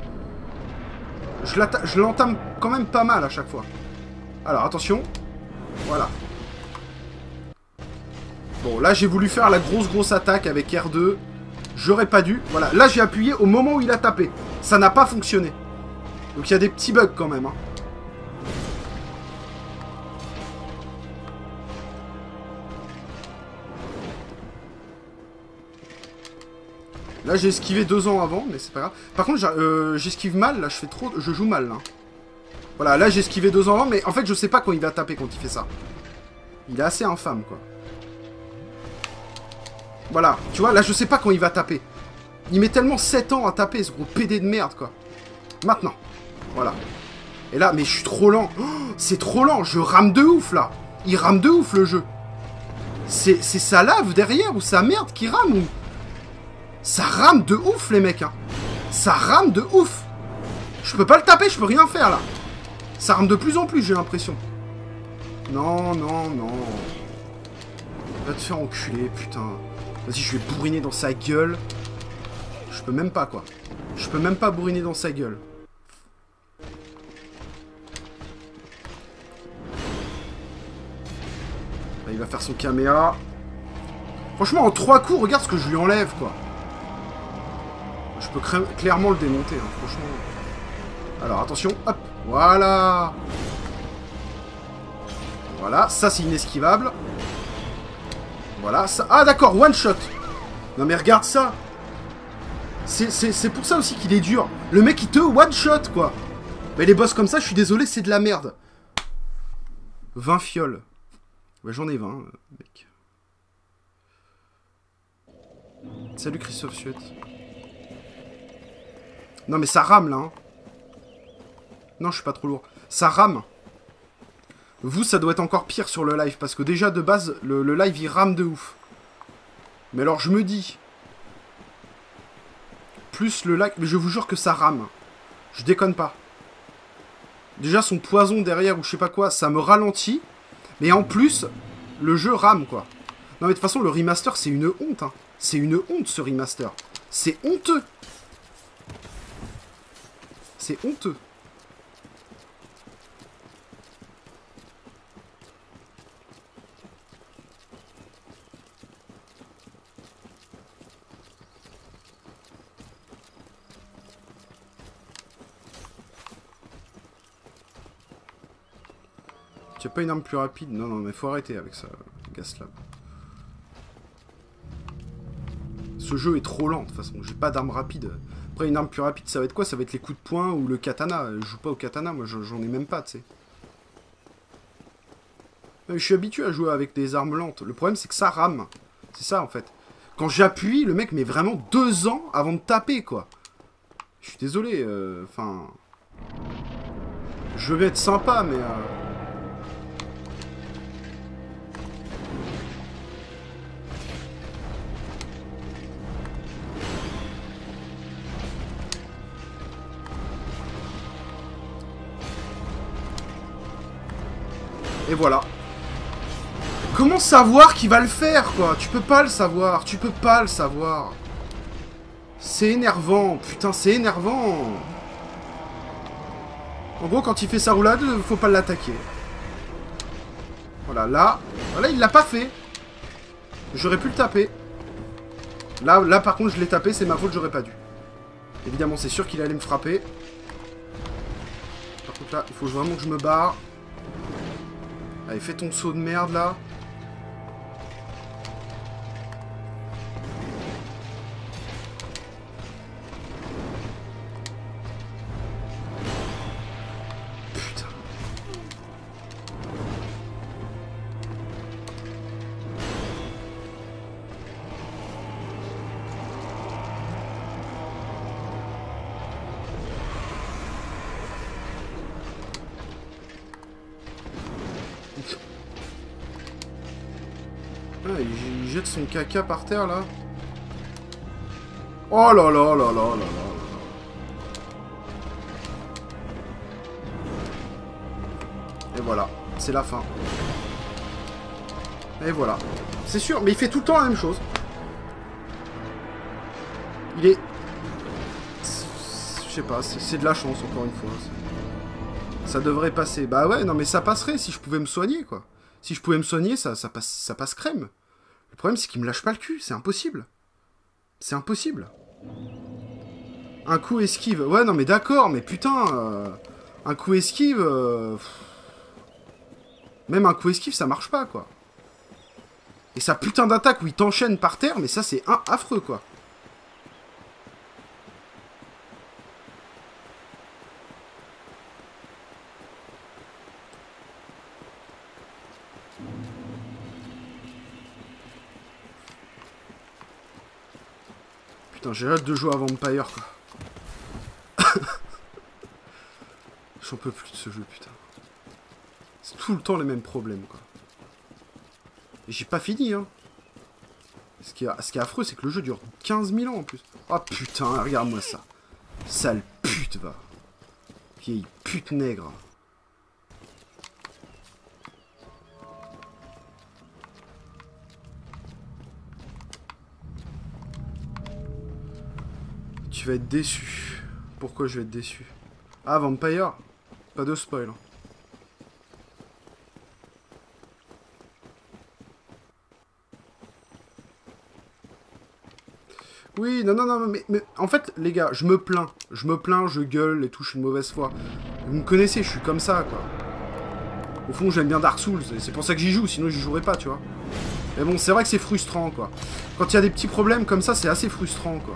Je l'entame quand même pas mal à chaque fois. Alors, attention. Voilà. Bon, là, j'ai voulu faire la grosse attaque avec R2. J'aurais pas dû. Voilà, là, j'ai appuyé au moment où il a tapé. Ça n'a pas fonctionné. Donc, il y a des petits bugs quand même, hein. Là, j'ai esquivé 2 ans avant, mais c'est pas grave. Par contre, j'esquive mal, là, je joue mal, là. Voilà, là, j'ai esquivé 2 ans avant, mais en fait, je sais pas quand il va taper quand il fait ça. Il est assez infâme, quoi. Voilà, tu vois, là, je sais pas quand il va taper. Il met tellement 7 ans à taper, ce gros PD de merde, quoi. Maintenant. Voilà. Et là, mais je suis trop lent. Oh, c'est trop lent. Je rame de ouf, là. Il rame de ouf, le jeu. C'est sa lave derrière ou sa merde qui rame ou... Ça rame de ouf, les mecs. Hein. Ça rame de ouf. Je peux pas le taper, je peux rien faire, là. Ça rame de plus en plus, j'ai l'impression. Non, non, non. Va te faire enculer, putain. Vas-y, je vais bourriner dans sa gueule. Je peux même pas, quoi. Je peux même pas bourriner dans sa gueule. Là, il va faire son caméra. Franchement, en 3 coups, regarde ce que je lui enlève, quoi. Je peux clairement le démonter, hein, franchement. Alors, attention, hop, voilà. Voilà, ça c'est inesquivable. Voilà, ça... Ah d'accord, one shot. Non mais regarde ça. C'est pour ça aussi qu'il est dur. Le mec il te one shot quoi. Mais les boss comme ça, je suis désolé, c'est de la merde. 20 fioles. Ouais, j'en ai 20, mec. Salut Christophe Suet. Non mais ça rame là. Hein. Non, je suis pas trop lourd. Ça rame. Vous, ça doit être encore pire sur le live, parce que déjà, de base, le live, il rame de ouf. Mais alors, je me dis... Plus le live... Mais je vous jure que ça rame. Je déconne pas. Déjà, son poison derrière, ou je sais pas quoi, ça me ralentit. Mais en plus, le jeu rame, quoi. Non, mais de toute façon, le remaster, c'est une honte, hein. C'est une honte, ce remaster. C'est honteux. C'est honteux. Tu as pas une arme plus rapide? Non, non, mais faut arrêter avec ça, Gaslab. Ce jeu est trop lent, de toute façon. J'ai pas d'arme rapide. Après, une arme plus rapide, ça va être quoi? Ça va être les coups de poing ou le katana. Je joue pas au katana, moi, j'en ai même pas, tu sais. Je suis habitué à jouer avec des armes lentes. Le problème, c'est que ça rame. C'est ça, en fait. Quand j'appuie, le mec met vraiment 2 ans avant de taper, quoi. Je suis désolé, enfin... Je vais être sympa, mais... Et voilà. Comment savoir qui va le faire, quoi? Tu peux pas le savoir. Tu peux pas le savoir. C'est énervant. Putain, c'est énervant. En gros, quand il fait sa roulade, faut pas l'attaquer. Voilà, là... Voilà, il l'a pas fait. J'aurais pu le taper. Là, par contre, je l'ai tapé. C'est ma faute, j'aurais pas dû. Évidemment, c'est sûr qu'il allait me frapper. Par contre, là, il faut vraiment que je me barre. Allez, fais ton saut de merde, là. Putain. Ah, il jette son caca par terre, là. Oh là là là là là là. Et voilà, c'est la fin. Et voilà. C'est sûr, mais il fait tout le temps la même chose. Il est... Je sais pas, c'est de la chance, encore une fois. Ça devrait passer. Bah ouais, non mais ça passerait si je pouvais me soigner, quoi. Si je pouvais me soigner, ça passe crème. Le problème, c'est qu'il me lâche pas le cul. C'est impossible. C'est impossible. Un coup esquive. Ouais, non mais d'accord, mais putain... un coup esquive... Même un coup esquive, ça marche pas, quoi. Et sa putain d'attaque où il t'enchaîne par terre, mais ça, c'est affreux, quoi. Putain, j'ai hâte de jouer à Vampire, quoi. J'en peux plus de ce jeu, putain. C'est tout le temps les mêmes problèmes, quoi. Et j'ai pas fini, hein. Ce qui est affreux, c'est que le jeu dure 15 000 ans, en plus. Oh, putain, regarde-moi ça. Sale pute, va. Vieille pute nègre. Tu vas être déçu. Pourquoi je vais être déçu? Ah, Vampire. Pas de spoil. Oui, non, mais en fait, les gars, je me plains, je gueule et tout, je suis une mauvaise foi. Vous me connaissez, je suis comme ça, quoi. Au fond, j'aime bien Dark Souls, et c'est pour ça que j'y joue, sinon j'y jouerais pas, tu vois. Mais bon, c'est vrai que c'est frustrant, quoi. Quand il y a des petits problèmes comme ça, c'est assez frustrant, quoi.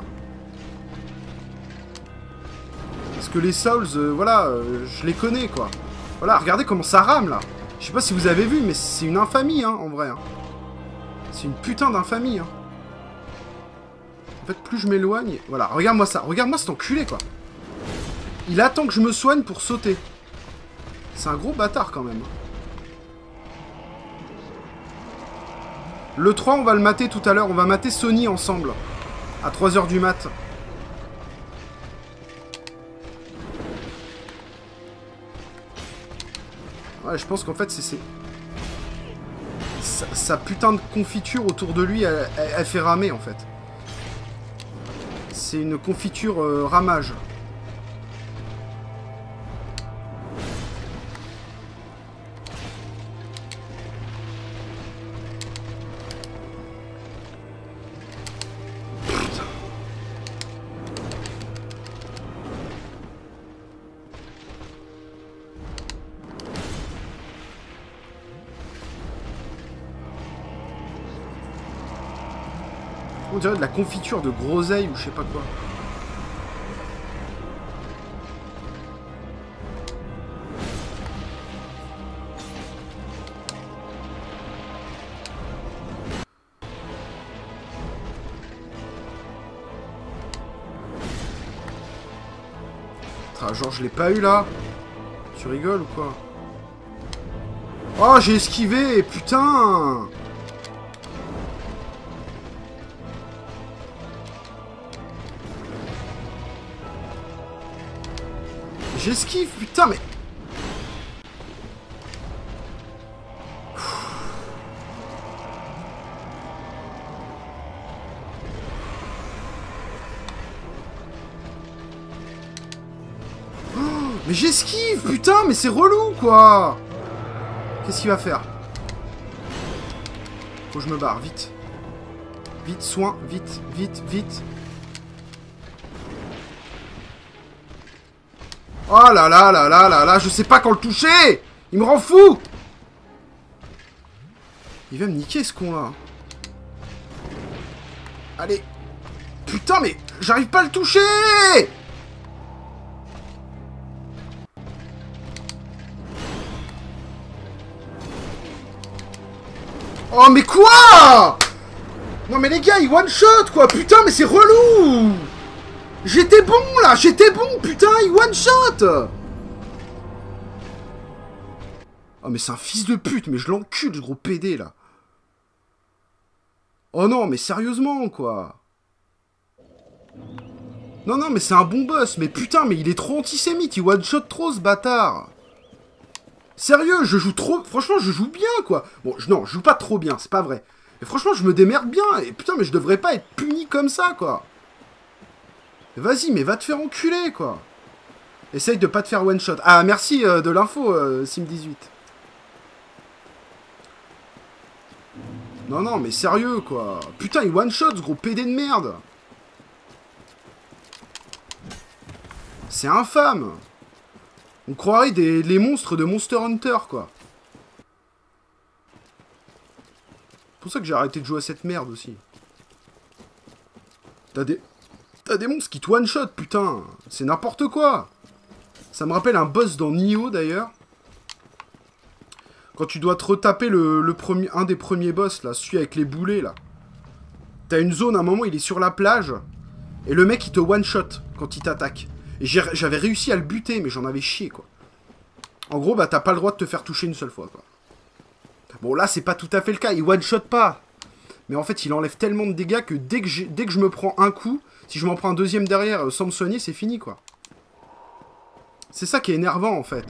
Parce que les Souls, voilà, je les connais, quoi. Voilà, regardez comment ça rame, là. Je sais pas si vous avez vu, mais c'est une infamie, hein, en vrai. Hein. C'est une putain d'infamie, hein. En fait, plus je m'éloigne... Voilà, regarde-moi ça. Regarde-moi cet enculé, quoi. Il attend que je me soigne pour sauter. C'est un gros bâtard, quand même. Le 3, on va le mater tout à l'heure. On va mater Sony ensemble. À 3 h du mat. Ouais, je pense qu'en fait, c'est... Sa putain de confiture autour de lui, elle fait ramer, en fait. C'est une confiture ramage. Putain. On dirait de la confiture de groseille ou je sais pas quoi. Genre je l'ai pas eu là. Tu rigoles ou quoi? Oh j'ai esquivé, putain. J'esquive, putain, mais... Oh, mais j'esquive, putain, mais c'est relou, quoi. Qu'est-ce qu'il va faire? Faut que je me barre, vite. Vite, soin, vite, vite, vite. Oh là là là là là là, je sais pas quand le toucher. Il me rend fou. Il va me niquer ce con là. Allez. Putain mais j'arrive pas à le toucher. Oh mais quoi? Non mais les gars, il one shot quoi. Putain mais c'est relou. J'étais bon là, j'étais bon, putain, il one shot. Oh mais c'est un fils de pute, mais je l'encule ce gros PD là. Oh non, mais sérieusement quoi. Non mais c'est un bon boss, mais putain, mais il est trop antisémite, il one shot trop ce bâtard. Sérieux, je joue trop, franchement je joue bien quoi. Bon, non, je joue pas trop bien, c'est pas vrai. Mais franchement je me démerde bien, et putain mais je devrais pas être puni comme ça quoi. Vas-y, mais va te faire enculer, quoi. Essaye de pas te faire one-shot. Ah, merci de l'info, Sim18. Non, mais sérieux, quoi. Putain, il one-shot, ce gros PD de merde. C'est infâme. On croirait les monstres de Monster Hunter, quoi. C'est pour ça que j'ai arrêté de jouer à cette merde, aussi. T'as des monstres qui te one-shot, putain. C'est n'importe quoi. Ça me rappelle un boss dans Nioh, d'ailleurs. Quand tu dois te retaper un des premiers boss, là, celui avec les boulets, là. T'as une zone, à un moment, il est sur la plage. Et le mec, il te one-shot quand il t'attaque. Et j'avais réussi à le buter, mais j'en avais chié, quoi. En gros, bah t'as pas le droit de te faire toucher une seule fois, quoi. Bon, là, c'est pas tout à fait le cas. Il one-shot pas. Mais en fait, il enlève tellement de dégâts que dès que je me prends un coup, si je m'en prends un deuxième derrière sans me soigner, c'est fini, quoi. C'est ça qui est énervant, en fait.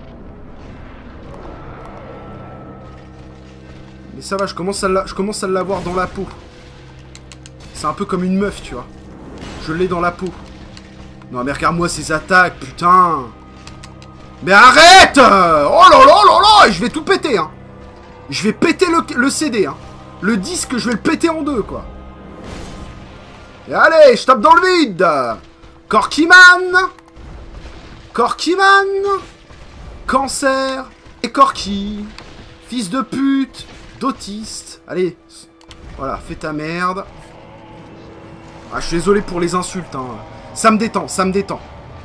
Mais ça va, je commence à l'avoir dans la peau. C'est un peu comme une meuf, tu vois. Je l'ai dans la peau. Non, mais regarde-moi ces attaques, putain. Mais arrête! Oh là là là là! Je vais tout péter, hein. Je vais péter le CD, hein. Le disque, je vais le péter en deux, quoi. Et allez, je tape dans le vide. Corkyman. Corkyman. Cancer. Et Corky. Fils de pute. D'autiste. Allez. Voilà, fais ta merde. Ah, je suis désolé pour les insultes, hein. Ça me détend, ça me détend.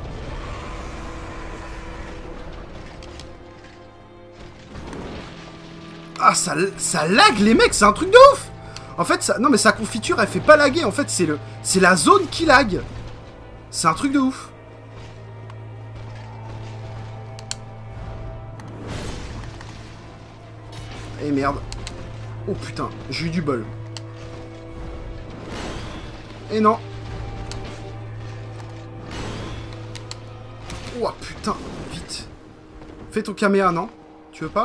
Ah, ça lag, les mecs, c'est un truc de ouf. En fait, ça, non, mais sa confiture, elle fait pas laguer. En fait, c'est la zone qui lag. C'est un truc de ouf. Eh merde. Oh putain, j'ai eu du bol. Et non. Oh putain, vite. Fais ton caméa, non? Tu veux pas?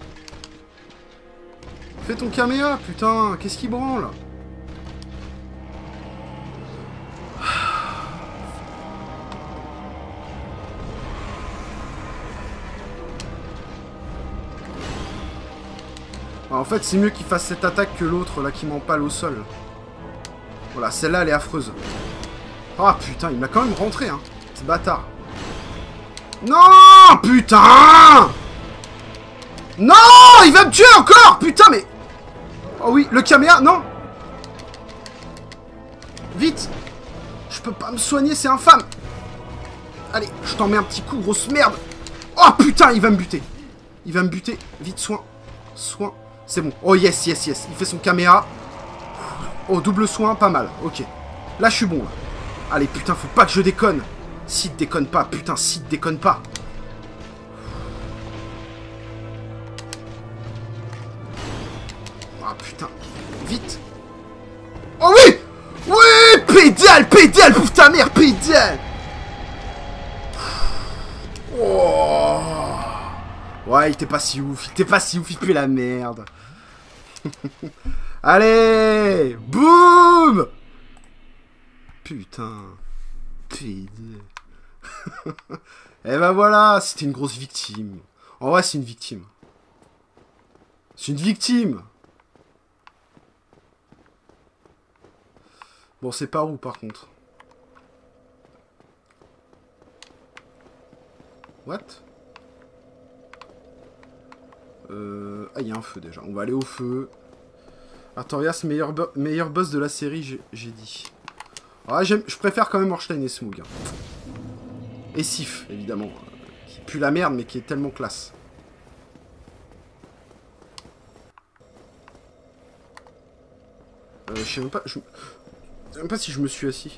Fais ton caméa, putain, qu'est-ce qui branle? En fait, c'est mieux qu'il fasse cette attaque que l'autre, là, qui m'empale au sol. Voilà, celle-là, elle est affreuse. Ah, putain, il m'a quand même rentré, hein. Ce bâtard. Non, putain! Non, il va me tuer encore, putain, mais... Oh oui, le caméa, non. Vite. Je peux pas me soigner, c'est infâme. Allez, je t'en mets un petit coup, grosse merde. Oh, putain, il va me buter. Il va me buter. Vite, soin. Soin. C'est bon. Oh, yes, yes, yes. Il fait son caméa. Oh, double soin, pas mal. Ok. Là, je suis bon, là. Allez, putain, faut pas que je déconne. Si te déconne pas, putain, si te déconne pas. Ah, putain. Vite. Oh oui! Oui! Pédale, pédale, pour ta mère, pédale! Oh. Ouais, il était pas si ouf. Il était pas si ouf, il pue la merde. Allez! Boum! Putain. Pédale. Et ben voilà, c'était une grosse victime. En vrai, c'est une victime. C'est une victime. Bon, c'est par où, par contre? What? Ah, il y a un feu, déjà. On va aller au feu. Artorias, meilleur boss de la série, j'ai dit. Ah, je préfère quand même Ornstein et Smough. Hein. Et Sif, évidemment. Qui pue la merde, mais qui est tellement classe. Je sais même pas... Je sais même pas si je me suis assis.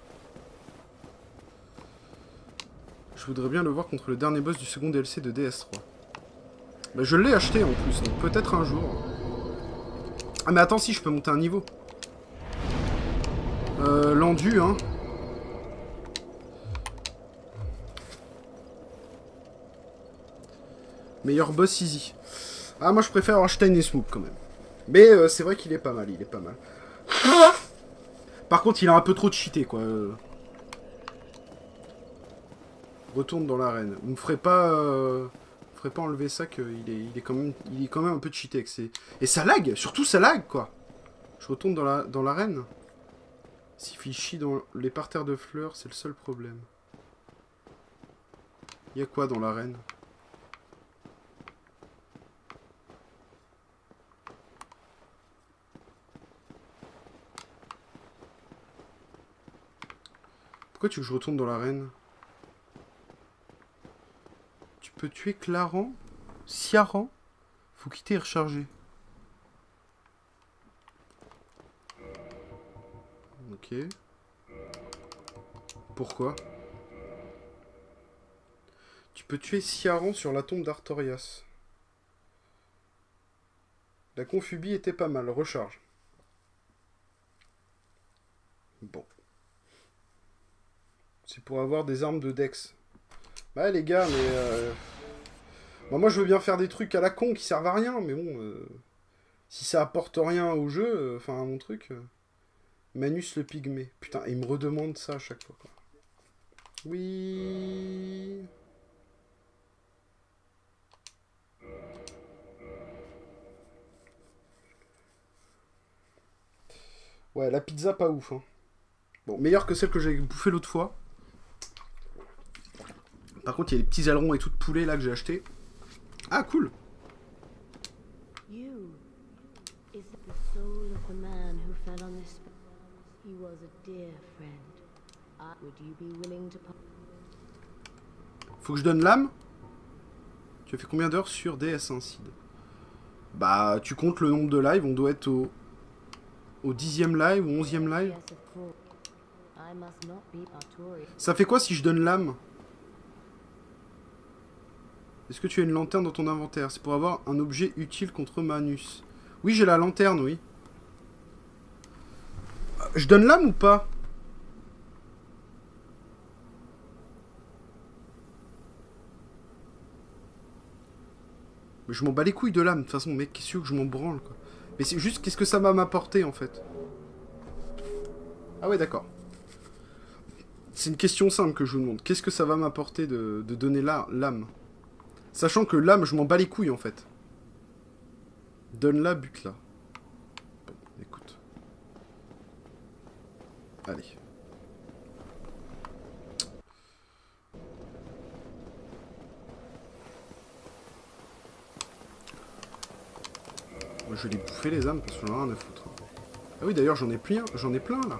Je voudrais bien le voir contre le dernier boss du second DLC de DS3. Bah, je l'ai acheté en plus, donc peut-être un jour. Ah mais attends, si, je peux monter un niveau. L'endu, hein. Meilleur boss easy. Ah, moi je préfère Ornstein et Smough quand même. Mais c'est vrai qu'il est pas mal, il est pas mal. Par contre, il a un peu trop de cheaté, quoi. Retourne dans l'arène. Vous me ferez pas enlever ça, qu'il est quand même un peu cheaté avec ses... Et ça lag, surtout ça lag, quoi. Je retourne dans l'arène. S'il fait chier dans les parterres de fleurs, c'est le seul problème. Il y a quoi dans l'arène? Pourquoi tu veux que je retourne dans l'arène? Tu peux tuer Claran? Ciaran? Faut quitter et recharger. Ok. Pourquoi? Tu peux tuer Ciaran sur la tombe d'Artorias. La confubie était pas mal. Recharge. Bon. C'est pour avoir des armes de Dex. Bah les gars, mais... Bon, moi je veux bien faire des trucs à la con qui servent à rien, mais bon... Si ça apporte rien au jeu, enfin à mon truc... Manus le pygmée. Putain, il me redemande ça à chaque fois, quoi. Oui... Ouais, la pizza pas ouf, hein. Bon, meilleure que celle que j'ai bouffée l'autre fois. Par contre, il y a les petits ailerons et tout de poulet là que j'ai acheté. Ah, cool. You is the soul of the man who fell on this. He was a dear friend. Would you be willing to? Faut que je donne l'âme. Tu as fait combien d'heures sur DS1 Sid? Bah, tu comptes le nombre de lives. On doit être au 10e live ou 11e live. Ça fait quoi si je donne l'âme? Est-ce que tu as une lanterne dans ton inventaire? C'est pour avoir un objet utile contre Manus. Oui, j'ai la lanterne, oui. Je donne l'âme ou pas? Mais je m'en bats les couilles de l'âme, de toute façon, mec, qu'est-ce que je m'en branle, quoi. Mais c'est juste, qu'est-ce que ça va m'apporter, en fait? Ah ouais, d'accord. C'est une question simple que je vous demande. Qu'est-ce que ça va m'apporter de donner l'âme? Sachant que l'âme, je m'en bats les couilles, en fait. Donne-la, bute-la. Bon, écoute. Allez. Moi, je vais les bouffer, les âmes, parce que j'en ai rien à foutre. Ah oui, d'ailleurs, j'en ai plein, là.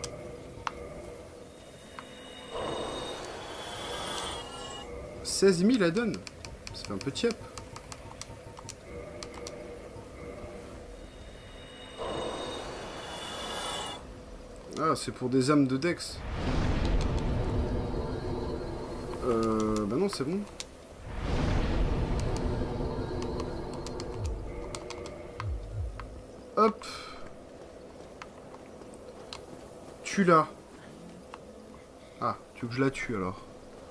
« 16 000 la donne. Ça fait un peu tiep. Ah, c'est pour des âmes de Dex. Bah non, c'est bon. Hop. Tue-la. Ah, tu veux que je la tue alors?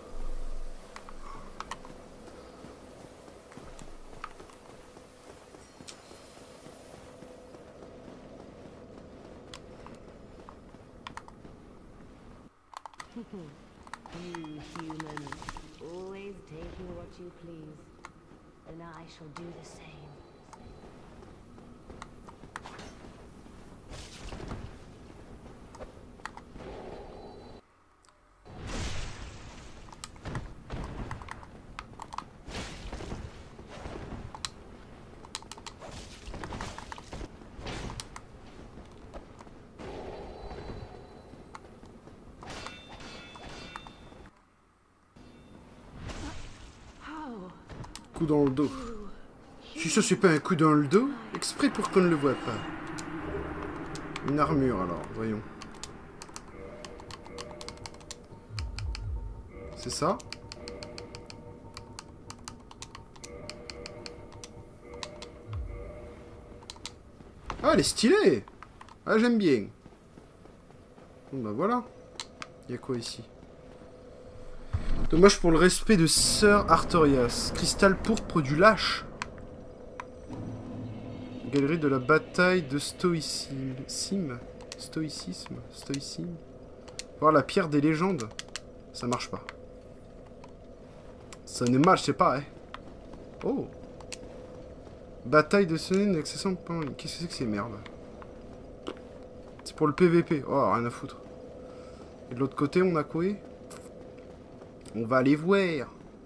You humans, always taking what you please, and I shall do the same. Coup dans le dos. Si ça c'est pas un coup dans le dos, exprès pour qu'on ne le voit pas. Une armure alors, voyons. C'est ça? Ah, elle est stylée! Ah, j'aime bien. Bon bah voilà. Il y a quoi ici? Dommage pour le respect de Sir Artorias. Cristal pourpre du lâche. Galerie de la bataille de Stoïcisme. Voir la pierre des légendes. Ça marche pas. Ça ne marche pas, hein. Oh. Bataille de Sonin accessible. Qu'est-ce que c'est que ces merdes? C'est pour le PVP. Oh, rien à foutre. Et de l'autre côté, on a quoi? On va aller voir.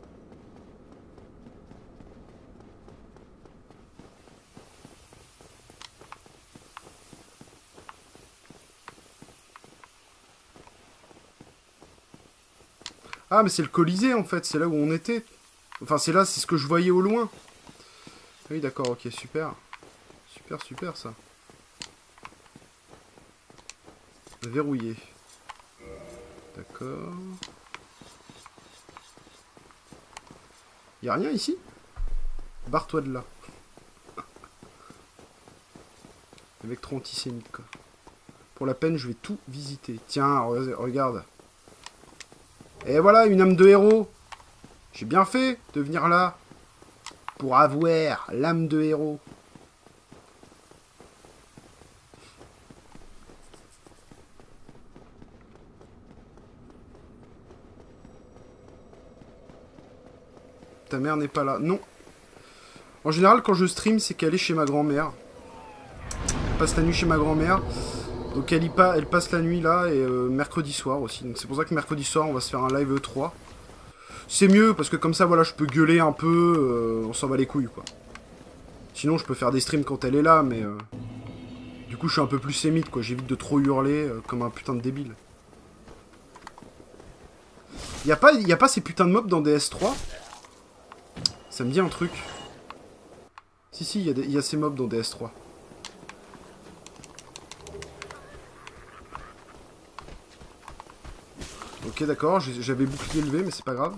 Ah, mais c'est le Colisée, en fait. C'est là où on était. Enfin, c'est là, c'est ce que je voyais au loin. Oui, d'accord, ok, super. Super, ça. Verrouillé. D'accord. Y'a rien ici? Barre-toi de là. Avec trop antisémite, quoi. Pour la peine, je vais tout visiter. Tiens, regarde. Et voilà, une âme de héros. J'ai bien fait de venir là. Pour avoir l'âme de héros. Ta mère n'est pas là. Non. En général, quand je stream, c'est qu'elle est chez ma grand-mère. Elle passe la nuit chez ma grand-mère. Donc elle passe la nuit là et mercredi soir aussi. Donc c'est pour ça que mercredi soir, on va se faire un live E3. C'est mieux parce que comme ça, voilà, je peux gueuler un peu. On s'en va les couilles, quoi. Sinon, je peux faire des streams quand elle est là, mais... du coup, je suis un peu plus sémite, quoi. J'évite de trop hurler comme un putain de débile. Y a pas ces putains de mobs dans DS3 ? Ça me dit un truc. Si, il y a ces mobs dans DS3. Ok, d'accord, j'avais bouclier levé, mais c'est pas grave.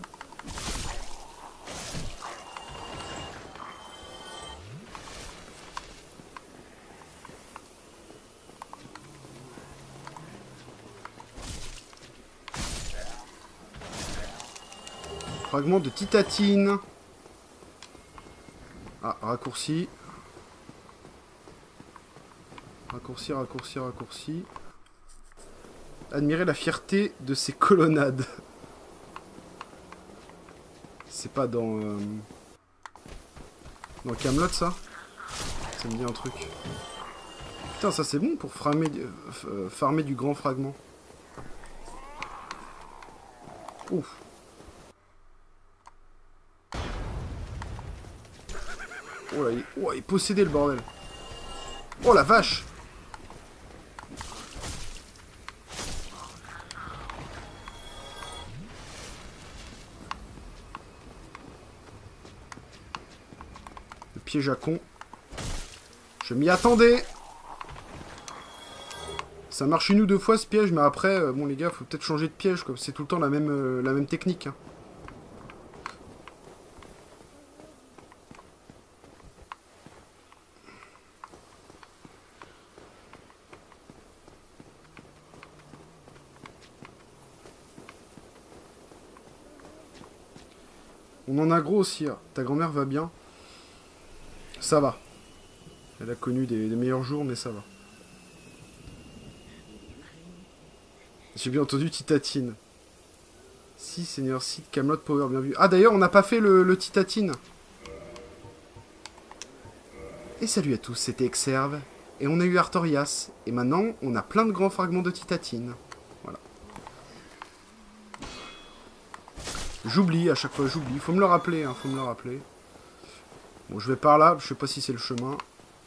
Fragment de titatine. Ah, raccourci. Raccourci. Admirer la fierté de ces colonnades. C'est pas dans... dans Camelot, ça? Ça me dit un truc. Putain, ça c'est bon pour farmer du grand fragment. Ouf. Oh là, il est possédé le bordel. Oh la vache! Le piège à con. Je m'y attendais! Ça marche une ou deux fois ce piège, mais après, bon les gars, faut peut-être changer de piège, quoi. C'est tout le temps la même technique. Hein. On en a gros aussi. Hein. Ta grand-mère va bien. Ça va. Elle a connu des meilleurs jours, mais ça va. J'ai bien entendu Titatine. Si, Seigneur Sith, Camelot Power, bien vu. Ah, d'ailleurs, on n'a pas fait le Titatine. Et salut à tous, c'était Exerve. Et on a eu Artorias. Et maintenant, on a plein de grands fragments de Titatine. Voilà. J'oublie, à chaque fois j'oublie. Faut me le rappeler, hein, faut me le rappeler. Bon, je vais par là, je sais pas si c'est le chemin.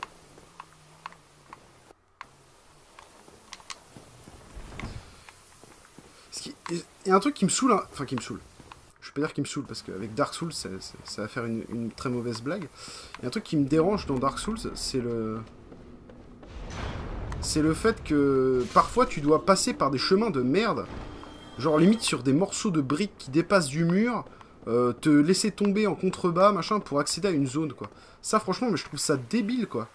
Il y a un truc qui me saoule, hein. Enfin qui me saoule. Je vais pas dire qu'il me saoule, parce qu'avec Dark Souls, ça va faire une très mauvaise blague. Il y a un truc qui me dérange dans Dark Souls, c'est le fait que parfois tu dois passer par des chemins de merde. Genre limite sur des morceaux de briques qui dépassent du mur, te laisser tomber en contrebas, machin, pour accéder à une zone, quoi. Ça, franchement, mais je trouve ça débile, quoi.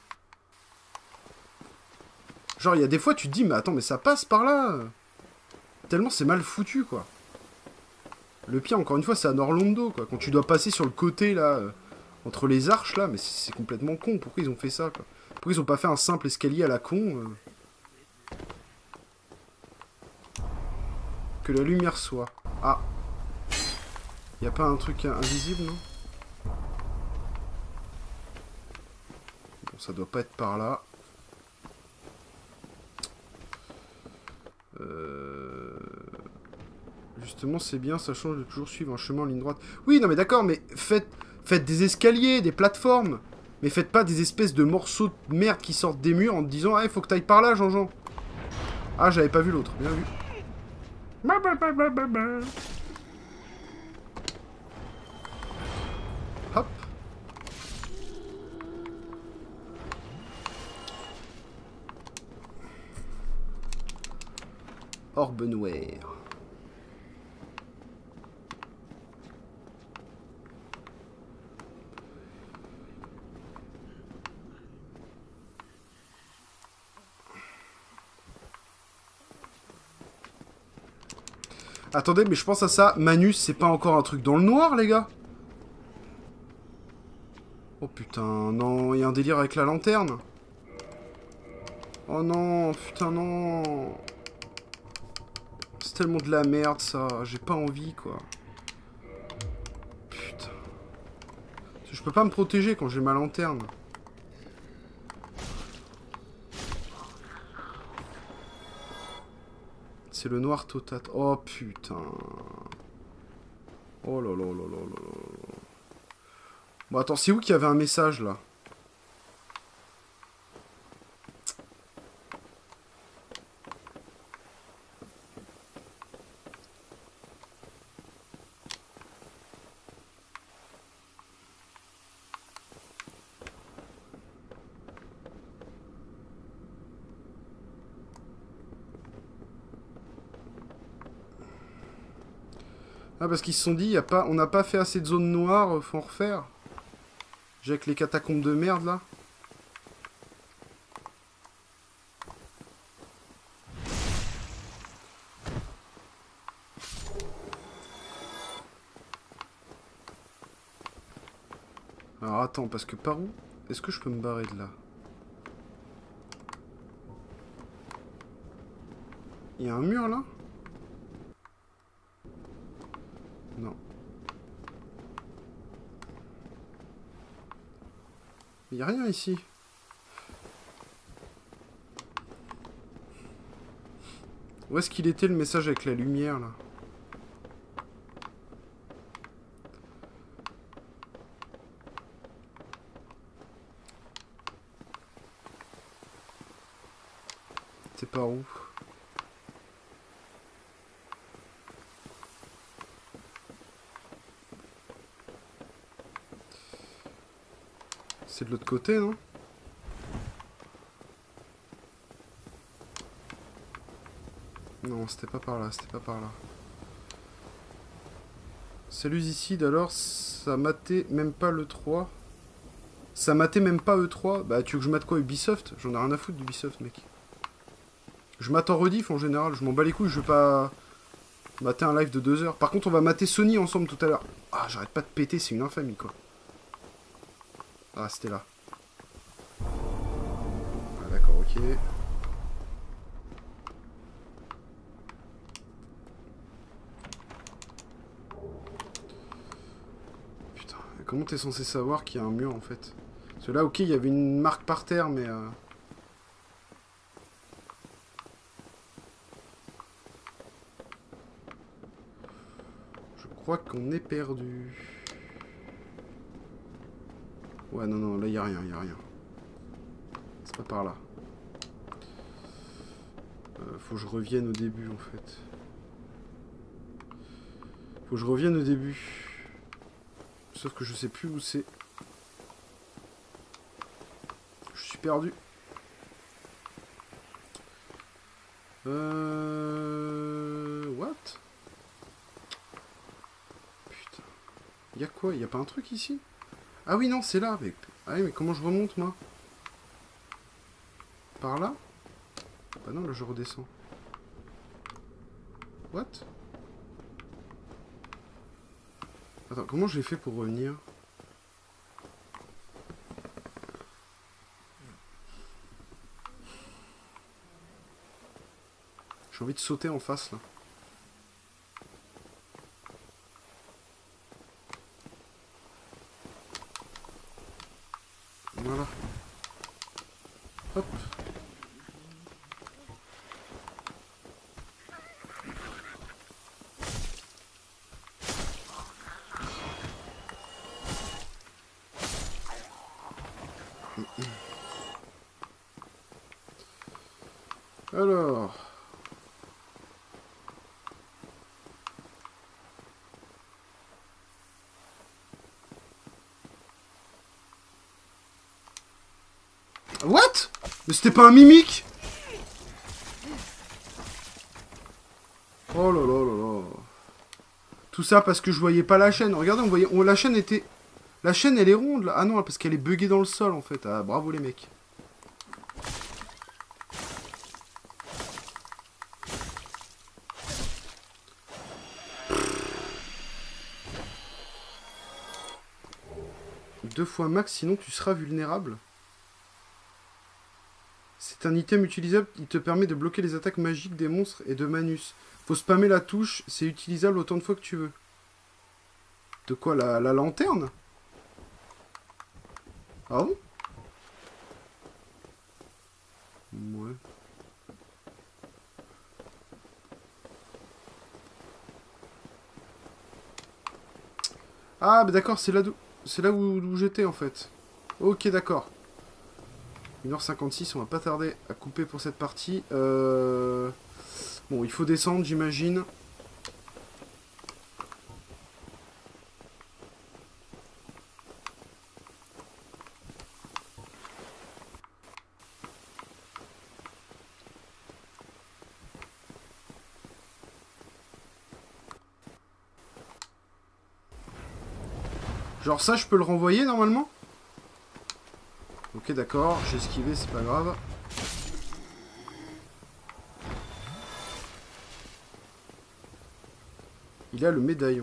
Genre, il y a des fois, tu te dis, mais attends, mais ça passe par là. Tellement c'est mal foutu, quoi. Le pire, encore une fois, c'est à Norlondo, quoi. Quand tu dois passer sur le côté, là, entre les arches, là, mais c'est complètement con. Pourquoi ils ont fait ça, quoi? Pourquoi ils ont pas fait un simple escalier à la con Que la lumière soit. Ah. Y a pas un truc invisible, non? Bon, ça doit pas être par là. Justement, c'est bien, ça change de toujours suivre un chemin en ligne droite. Oui, non mais d'accord, mais faites des escaliers, des plateformes. Mais faites pas des espèces de morceaux de merde qui sortent des murs en te disant « Ah, il faut que t'ailles par là, Jean-Jean !» Ah, j'avais pas vu l'autre, bien vu. Hop. Orbe noire. Attendez, mais je pense à ça. Manus, c'est pas encore un truc dans le noir, les gars? Oh putain, non, il y a un délire avec la lanterne. Oh non, putain, non. C'est tellement de la merde, ça. J'ai pas envie, quoi. Putain. Je peux pas me protéger quand j'ai ma lanterne. C'est le noir total. Oh putain. Oh là là là là là là. Bon, attends, c'est où qu'il y avait un message, là? Ah, parce qu'ils se sont dit, y a pas, on n'a pas fait assez de zones noires, faut en refaire. J'ai avec les catacombes de merde, là. Alors, attends, parce que par où est-ce que je peux me barrer de là? Il y a un mur, là? Non. Il n'y a rien ici. Où est-ce qu'il était le message avec la lumière là? C'est par où? C'est de l'autre côté, non? Non, c'était pas par là, c'était pas par là. Celui-ci, alors, ça matait même pas le 3. Ça matait même pas E3. Bah, tu veux que je mate quoi, Ubisoft? J'en ai rien à foutre d'Ubisoft, mec. Je mate en rediff, en général. Je m'en bats les couilles, je veux pas mater un live de 2 heures. Par contre, on va mater Sony ensemble tout à l'heure. Ah, j'arrête pas de péter, c'est une infamie, quoi. Ah, c'était là. Ah, d'accord, ok. Putain, comment t'es censé savoir qu'il y a un mur, en fait? Parce que là, ok, il y avait une marque par terre, mais... Je crois qu'on est perdu. Ouais, non, non, là, il n'y a rien, il n'y a rien. C'est pas par là. Faut que je revienne au début, en fait. Faut que je revienne au début. Sauf que je sais plus où c'est. Je suis perdu. What? Putain. Y'a quoi? Y'a pas un truc ici? Ah oui, non, c'est là. Mais... Ah oui, mais comment je remonte, moi? Par là? Bah non, là, je redescends. What? Attends, comment j'ai fait pour revenir? J'ai envie de sauter en face, là. Voilà. Hop. Alors... What? Mais c'était pas un mimique? Oh là là là là. Tout ça parce que je voyais pas la chaîne. Regardez, on voyait... la chaîne était... La chaîne, elle est ronde, là. Ah non, parce qu'elle est buggée dans le sol, en fait. Ah, bravo, les mecs. 2 fois max, sinon tu seras vulnérable. C'est un item utilisable qui te permet de bloquer les attaques magiques des monstres et de Manus. Faut spammer la touche, c'est utilisable autant de fois que tu veux. De quoi, la lanterne? Ah bon? Ouais. Ah, bah d'accord, c'est là où j'étais en fait. Ok, d'accord. 1h56, on va pas tarder à couper pour cette partie. Bon, il faut descendre, j'imagine. Genre ça, je peux le renvoyer normalement? Ok, d'accord, j'ai esquivé, c'est pas grave. Il a le médaillon.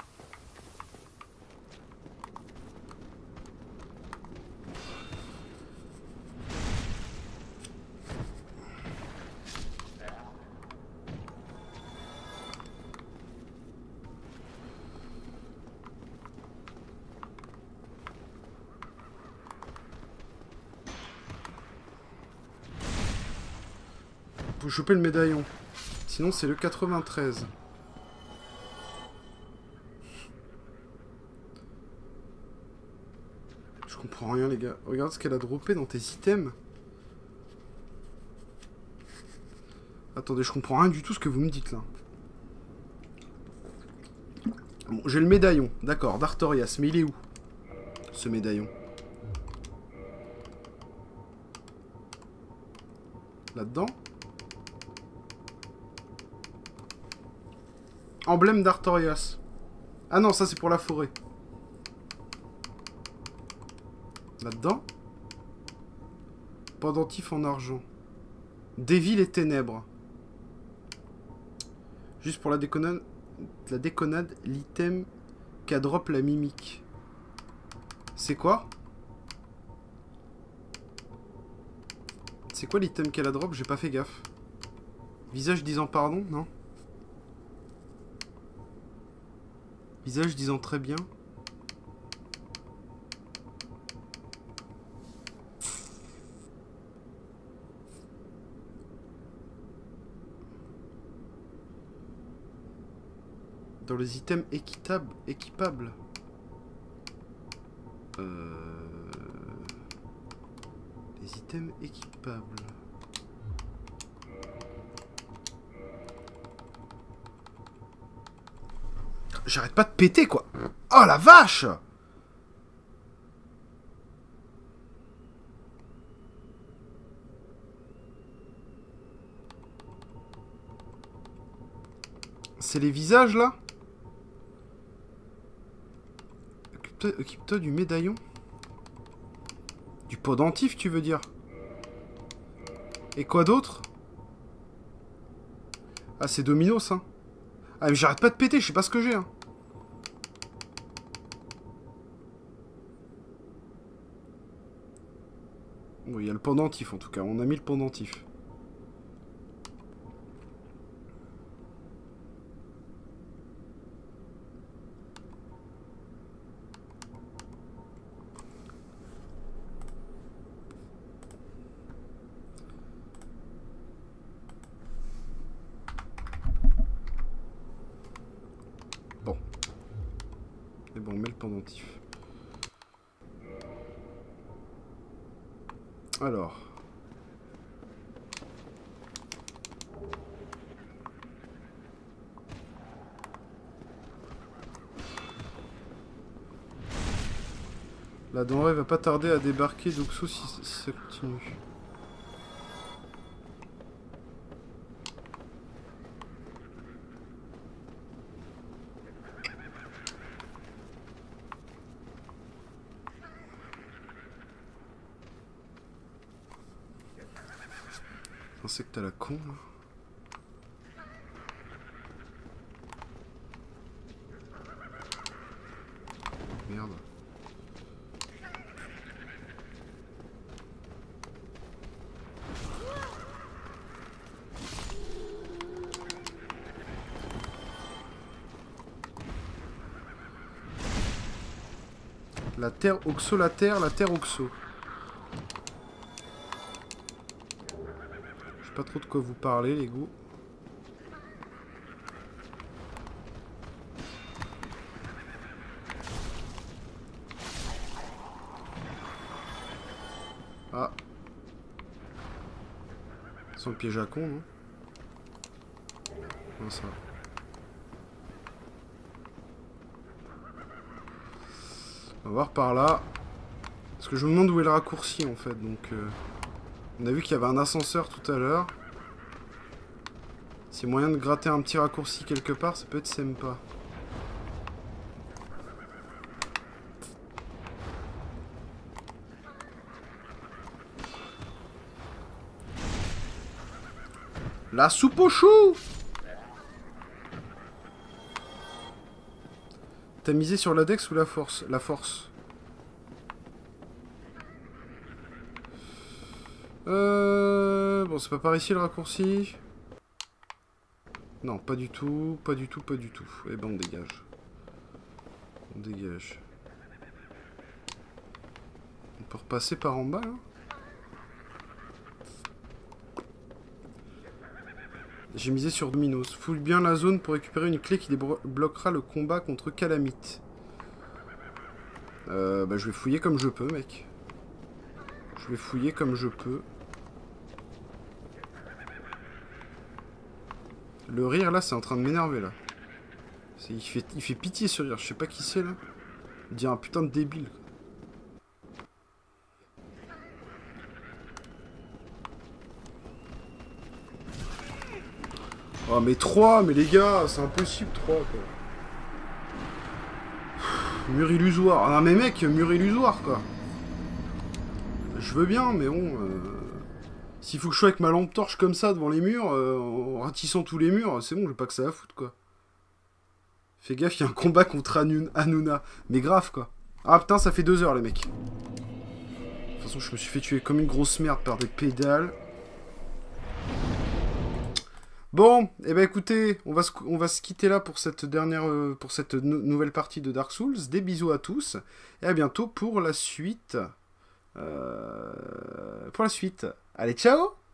Faut choper le médaillon. Sinon, c'est le 93. Je comprends rien, les gars. Regarde ce qu'elle a droppé dans tes items. Attendez, je comprends rien du tout ce que vous me dites, là. Bon, j'ai le médaillon. D'accord, d'Artorias. Mais il est où, ce médaillon? Là-dedans? Emblème d'Artorias. Ah non, ça c'est pour la forêt. Là-dedans? Pendentif en argent. Dévie les ténèbres. Juste pour la déconnade, l'item qu'a drop la mimique. C'est quoi? C'est quoi l'item qu'elle a drop? J'ai pas fait gaffe. Visage disant pardon, non? Visage disant très bien. Dans les items équipables. Les items équipables. J'arrête pas de péter, quoi. Oh la vache! C'est les visages, là? Occupe-toi du médaillon. Du pendentif, tu veux dire? Et quoi d'autre? Ah, c'est Dominos, hein. Ah, mais j'arrête pas de péter, je sais pas ce que j'ai, hein. Bon, il y a le pendentif, en tout cas. On a mis le pendentif. Bon. Et bon, on met le pendentif. Alors. La denrée va pas tarder à débarquer d'Oxo si ça continue. Je pensais que t'as la con, là. Merde. La terre oxo, la terre oxo. Je sais pas trop de quoi vous parlez, les goûts. Ah. Sans le piège à con, non? Non, ça. On va voir par là. Parce que je me demande où est le raccourci en fait. Donc, on a vu qu'il y avait un ascenseur tout à l'heure. S'il y a moyen de gratter un petit raccourci quelque part, ça peut être sympa. La soupe aux choux! T'as misé sur la dex ou la force? La force. Bon, c'est pas par ici le raccourci. Non, pas du tout, pas du tout, pas du tout. Eh ben, on dégage. On dégage. On peut repasser par en bas, là? J'ai misé sur Dominos. Fouille bien la zone pour récupérer une clé qui débloquera le combat contre Calamite. Bah, je vais fouiller comme je peux, mec. Je vais fouiller comme je peux. Le rire, là, c'est en train de m'énerver, là. Il fait pitié, ce rire. Je sais pas qui c'est, là. Il dit un putain de débile. Oh, mais 3, mais les gars, c'est impossible, 3, quoi. Mur illusoire. Ah, mais mec, mur illusoire, quoi. Je veux bien, mais bon... S'il faut que je sois avec ma lampe torche comme ça devant les murs, en ratissant tous les murs, c'est bon, j'ai pas que ça à foutre, quoi. Fais gaffe, il y a un combat contre Hanouna. Mais grave, quoi. Ah, putain, ça fait 2 heures, les mecs. De toute façon, je me suis fait tuer comme une grosse merde par des pédales. Bon, eh ben écoutez, on va se quitter là pour cette nouvelle partie de Dark Souls. Des bisous à tous, et à bientôt pour la suite. Allez, ciao!